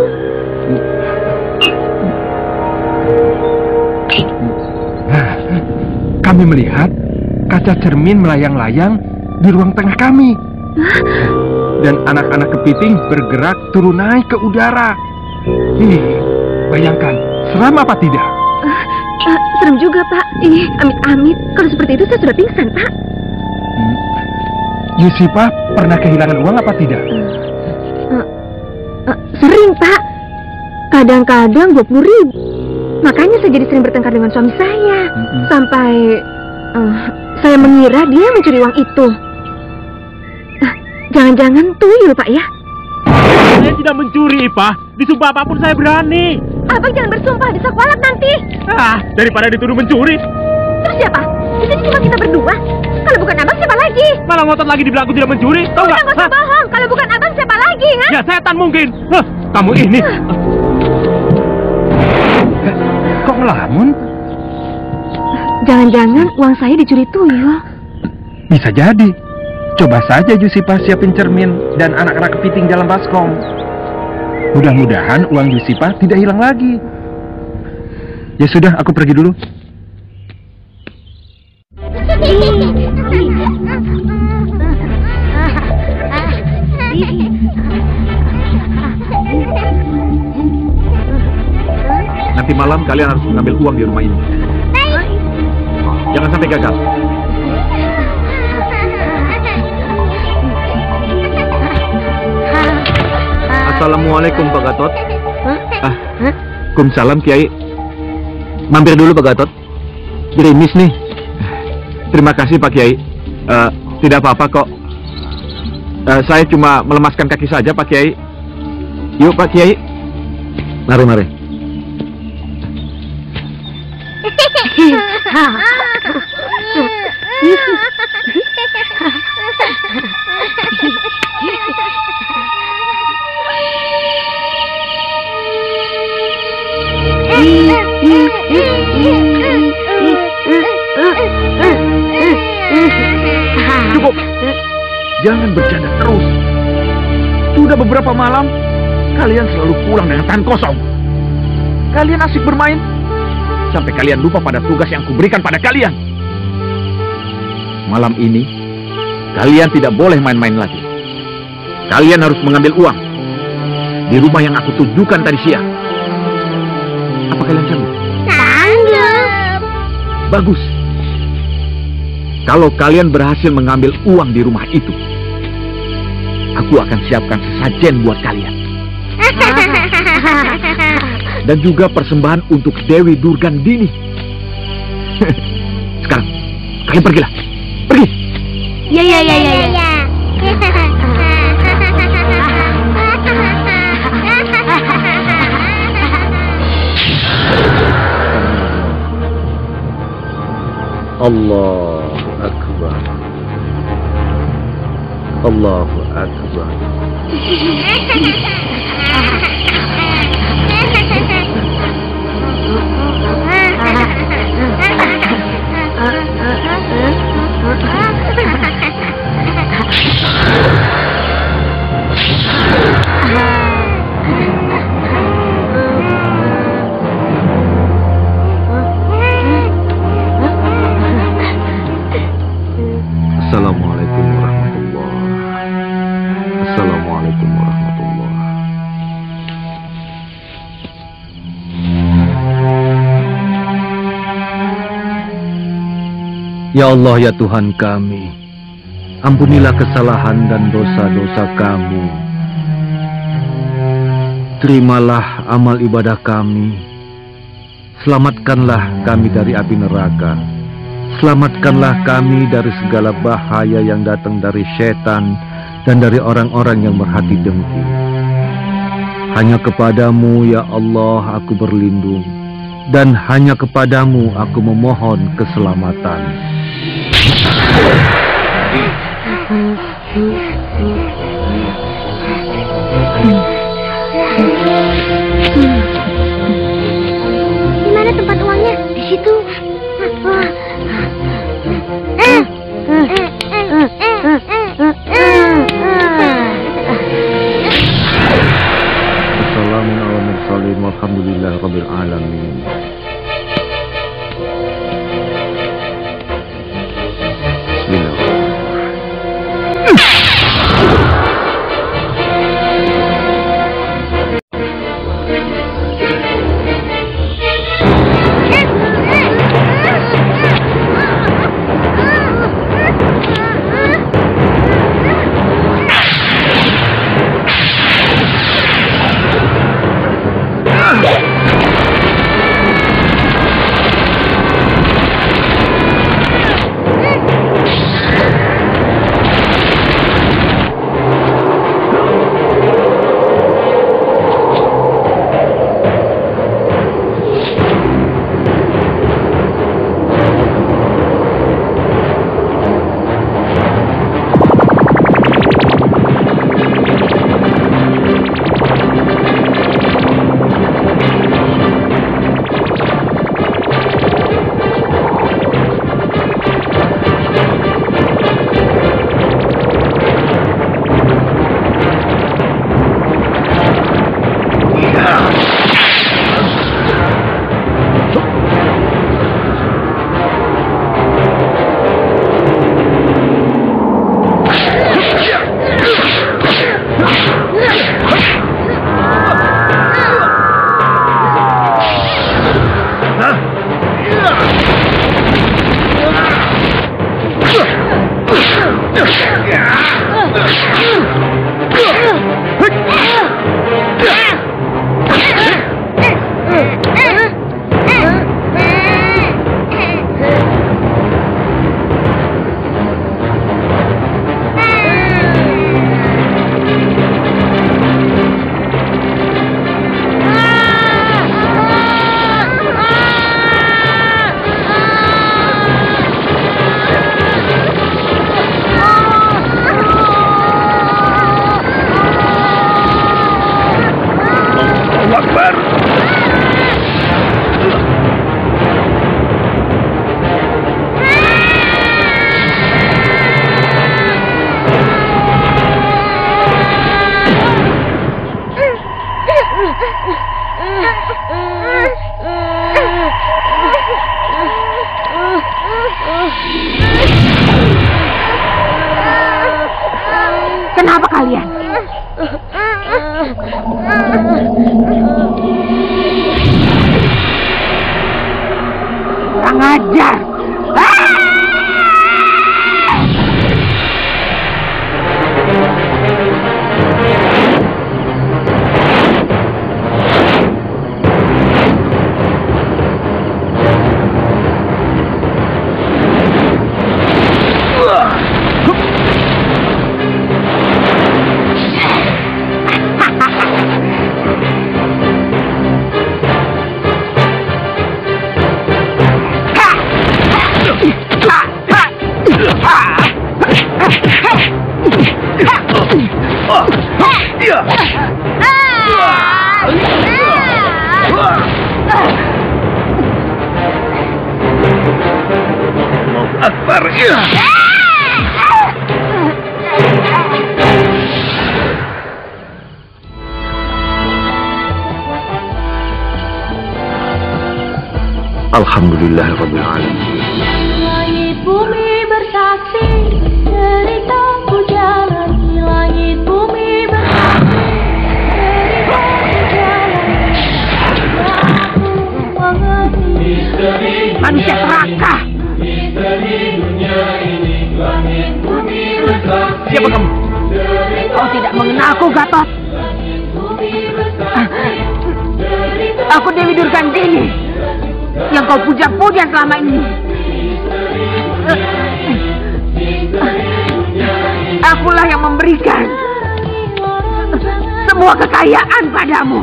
Speaker 11: Kami melihat kaca cermin melayang-layang di ruang tengah kami. Dan anak-anak kepiting bergerak turun naik ke udara. Ih, bayangkan, seram apa tidak?
Speaker 10: Uh, uh, serem juga, Pak. Ih, amit-amit. Kalau seperti itu saya sudah pingsan, Pak.
Speaker 11: Hmm. Yusipah pernah kehilangan uang apa tidak?
Speaker 10: Uh, uh, uh, sering, Pak. Kadang-kadang dua puluh ribu. Makanya saya jadi sering bertengkar dengan suami saya. Mm-hmm. Sampai uh, saya mengira dia mencuri uang itu. Uh, Jangan-jangan tuyul, Pak, ya?
Speaker 6: Saya tidak mencuri, Pak. Disumpah apapun saya berani.
Speaker 10: Abang jangan bersumpah, bisa kualat nanti.
Speaker 6: Ah, daripada dituduh mencuri.
Speaker 10: Terus siapa? Di sini cuma kita berdua. Kalau bukan abang, siapa lagi?
Speaker 6: Malah ngotot lagi dibilang aku tidak mencuri. Tahu nggak?
Speaker 10: Udah, nggak usah bohong. Kalau bukan abang, siapa lagi, ha?
Speaker 6: Ya, setan mungkin. Hah, kamu ini.
Speaker 11: Kok ngelamun?
Speaker 10: Jangan-jangan uang saya dicuri tuyul.
Speaker 11: Bisa jadi. Coba saja Yusipah siapin cermin dan anak-anak kepiting dalam baskom. Mudah-mudahan uang Yusipah tidak hilang lagi. Ya sudah, aku pergi dulu.
Speaker 2: Nanti malam kalian harus mengambil uang di rumah ini. Jangan sampai gagal. Assalamualaikum Pak Gatot. Ah, Waalaikumsalam Kiai. Mampir dulu Pak Gatot. Gerimis nih. Terima kasih Pak Kiai. Uh, tidak apa-apa kok. Uh, saya cuma melemaskan kaki saja Pak Kiai. Yuk Pak Kiai. Mari mari. Cukup. Jangan bercanda terus. Sudah beberapa malam kalian selalu pulang dengan tangan kosong. Kalian asik bermain sampai kalian lupa pada tugas yang kuberikan pada kalian. Malam ini kalian tidak boleh main-main lagi. Kalian harus mengambil uang di rumah yang aku tunjukkan tadi siang. Apa kalian sanggup?
Speaker 4: Sanggup.
Speaker 2: Bagus. Kalau kalian berhasil mengambil uang di rumah itu, aku akan siapkan sesajen buat kalian. Dan juga persembahan untuk Dewi Durgandini. Sekarang, kalian pergilah. Pergi.
Speaker 4: Ya, ya, ya, ya, ya.
Speaker 7: Allah Akbar. Allahu Akbar. Ya Allah, ya Tuhan kami, ampunilah kesalahan dan dosa-dosa kami. Terimalah amal ibadah kami. Selamatkanlah kami dari api neraka. Selamatkanlah kami dari segala bahaya yang datang dari setan dan dari orang-orang yang berhati dengki. Hanya kepadamu, ya Allah, aku berlindung, dan hanya kepadamu aku memohon keselamatan.
Speaker 4: Di mana tempat uangnya? Di situ.
Speaker 7: Assalamualaikum warahmatullahi wabarakatuh. Alhamdulillahirabbil alamin.
Speaker 1: Kenapa kalian? Kurang ajar.
Speaker 3: Akbar, ya. Alhamdulillahirabbil alamin.
Speaker 9: Langit bumi bersaksi, ceritaku jalani. Langit bumi bersaksi, ceritaku jalani. Aku mengerti.
Speaker 1: Manusia serakah.
Speaker 3: Siapa kamu?
Speaker 1: Kau tidak mengenalku, Gatot. Aku Dewi Durgandini yang kau puja-puja selama ini. Akulah yang memberikan semua kekayaan padamu.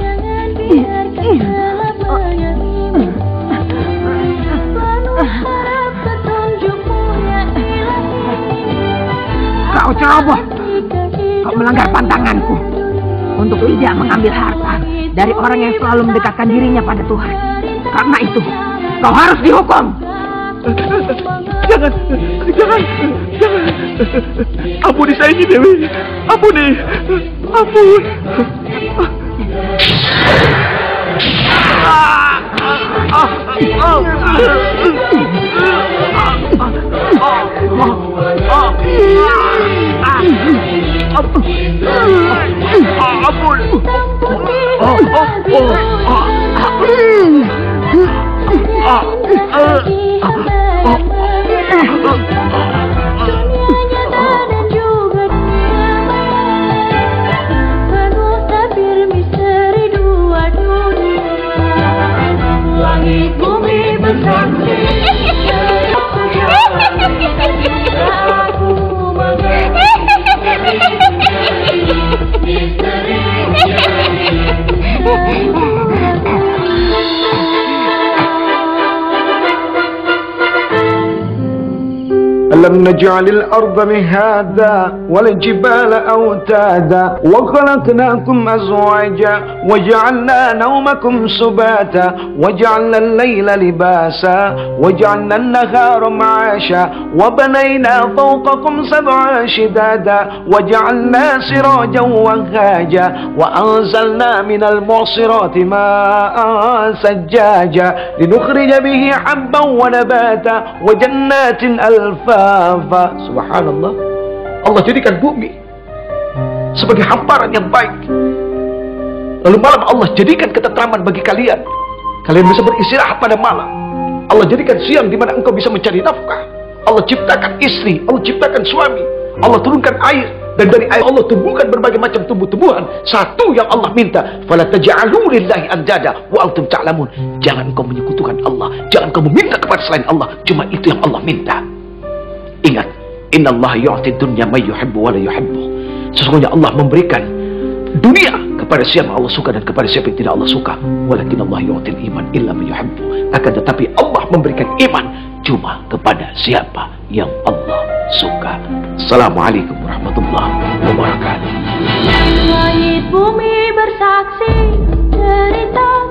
Speaker 1: Kau ceroboh. Kau melanggar pantanganku untuk tidak mengambil harta dari orang yang selalu mendekatkan dirinya pada Tuhan. Karena itu, kau harus dihukum.
Speaker 2: Jangan, jangan, jangan. Ampuni saya ini, Dewi. Ampuni, ampun.
Speaker 9: Langit bumi bersaksi.
Speaker 12: ألم نجعل الأرض مهادا والجبال أوتادا وخلقناكم أزواجا وجعلنا نومكم سباتا وجعلنا الليل لباسا وجعلنا النهار معاشا وبنينا فوقكم سبعا شدادا وجعلنا سراجا وهاجا وأنزلنا من المعصرات ماء سجاجا لنخرج به حبا ونباتا وجنات ألفافا. Subhanallah, Allah jadikan bumi sebagai hamparan yang baik. Lalu malam Allah jadikan ketentraman bagi kalian. Kalian bisa beristirahat pada malam. Allah jadikan siang di mana engkau bisa mencari nafkah. Allah ciptakan istri, Allah ciptakan suami. Allah turunkan air, dan dari air Allah tumbuhkan berbagai macam tumbuh-tumbuhan. Satu yang Allah minta, fala taj'alu lillahi andada wa antum ta'lamun. Jangan engkau menyekutukan Allah, jangan engkau meminta kepada selain Allah. Cuma itu yang Allah minta. Ingat, innallaha yu'ti dunya may yuhibbu wa la yuhibbu. Sesungguhnya Allah memberikan dunia kepada siapa Allah suka dan kepada siapa yang tidak Allah suka. Walakin Allah yu'til iman illa man yuhibbu. Akan tetapi Allah memberikan iman cuma kepada siapa yang Allah suka. Assalamualaikum warahmatullahi wabarakatuh.
Speaker 9: Langit bumi bersaksi cerita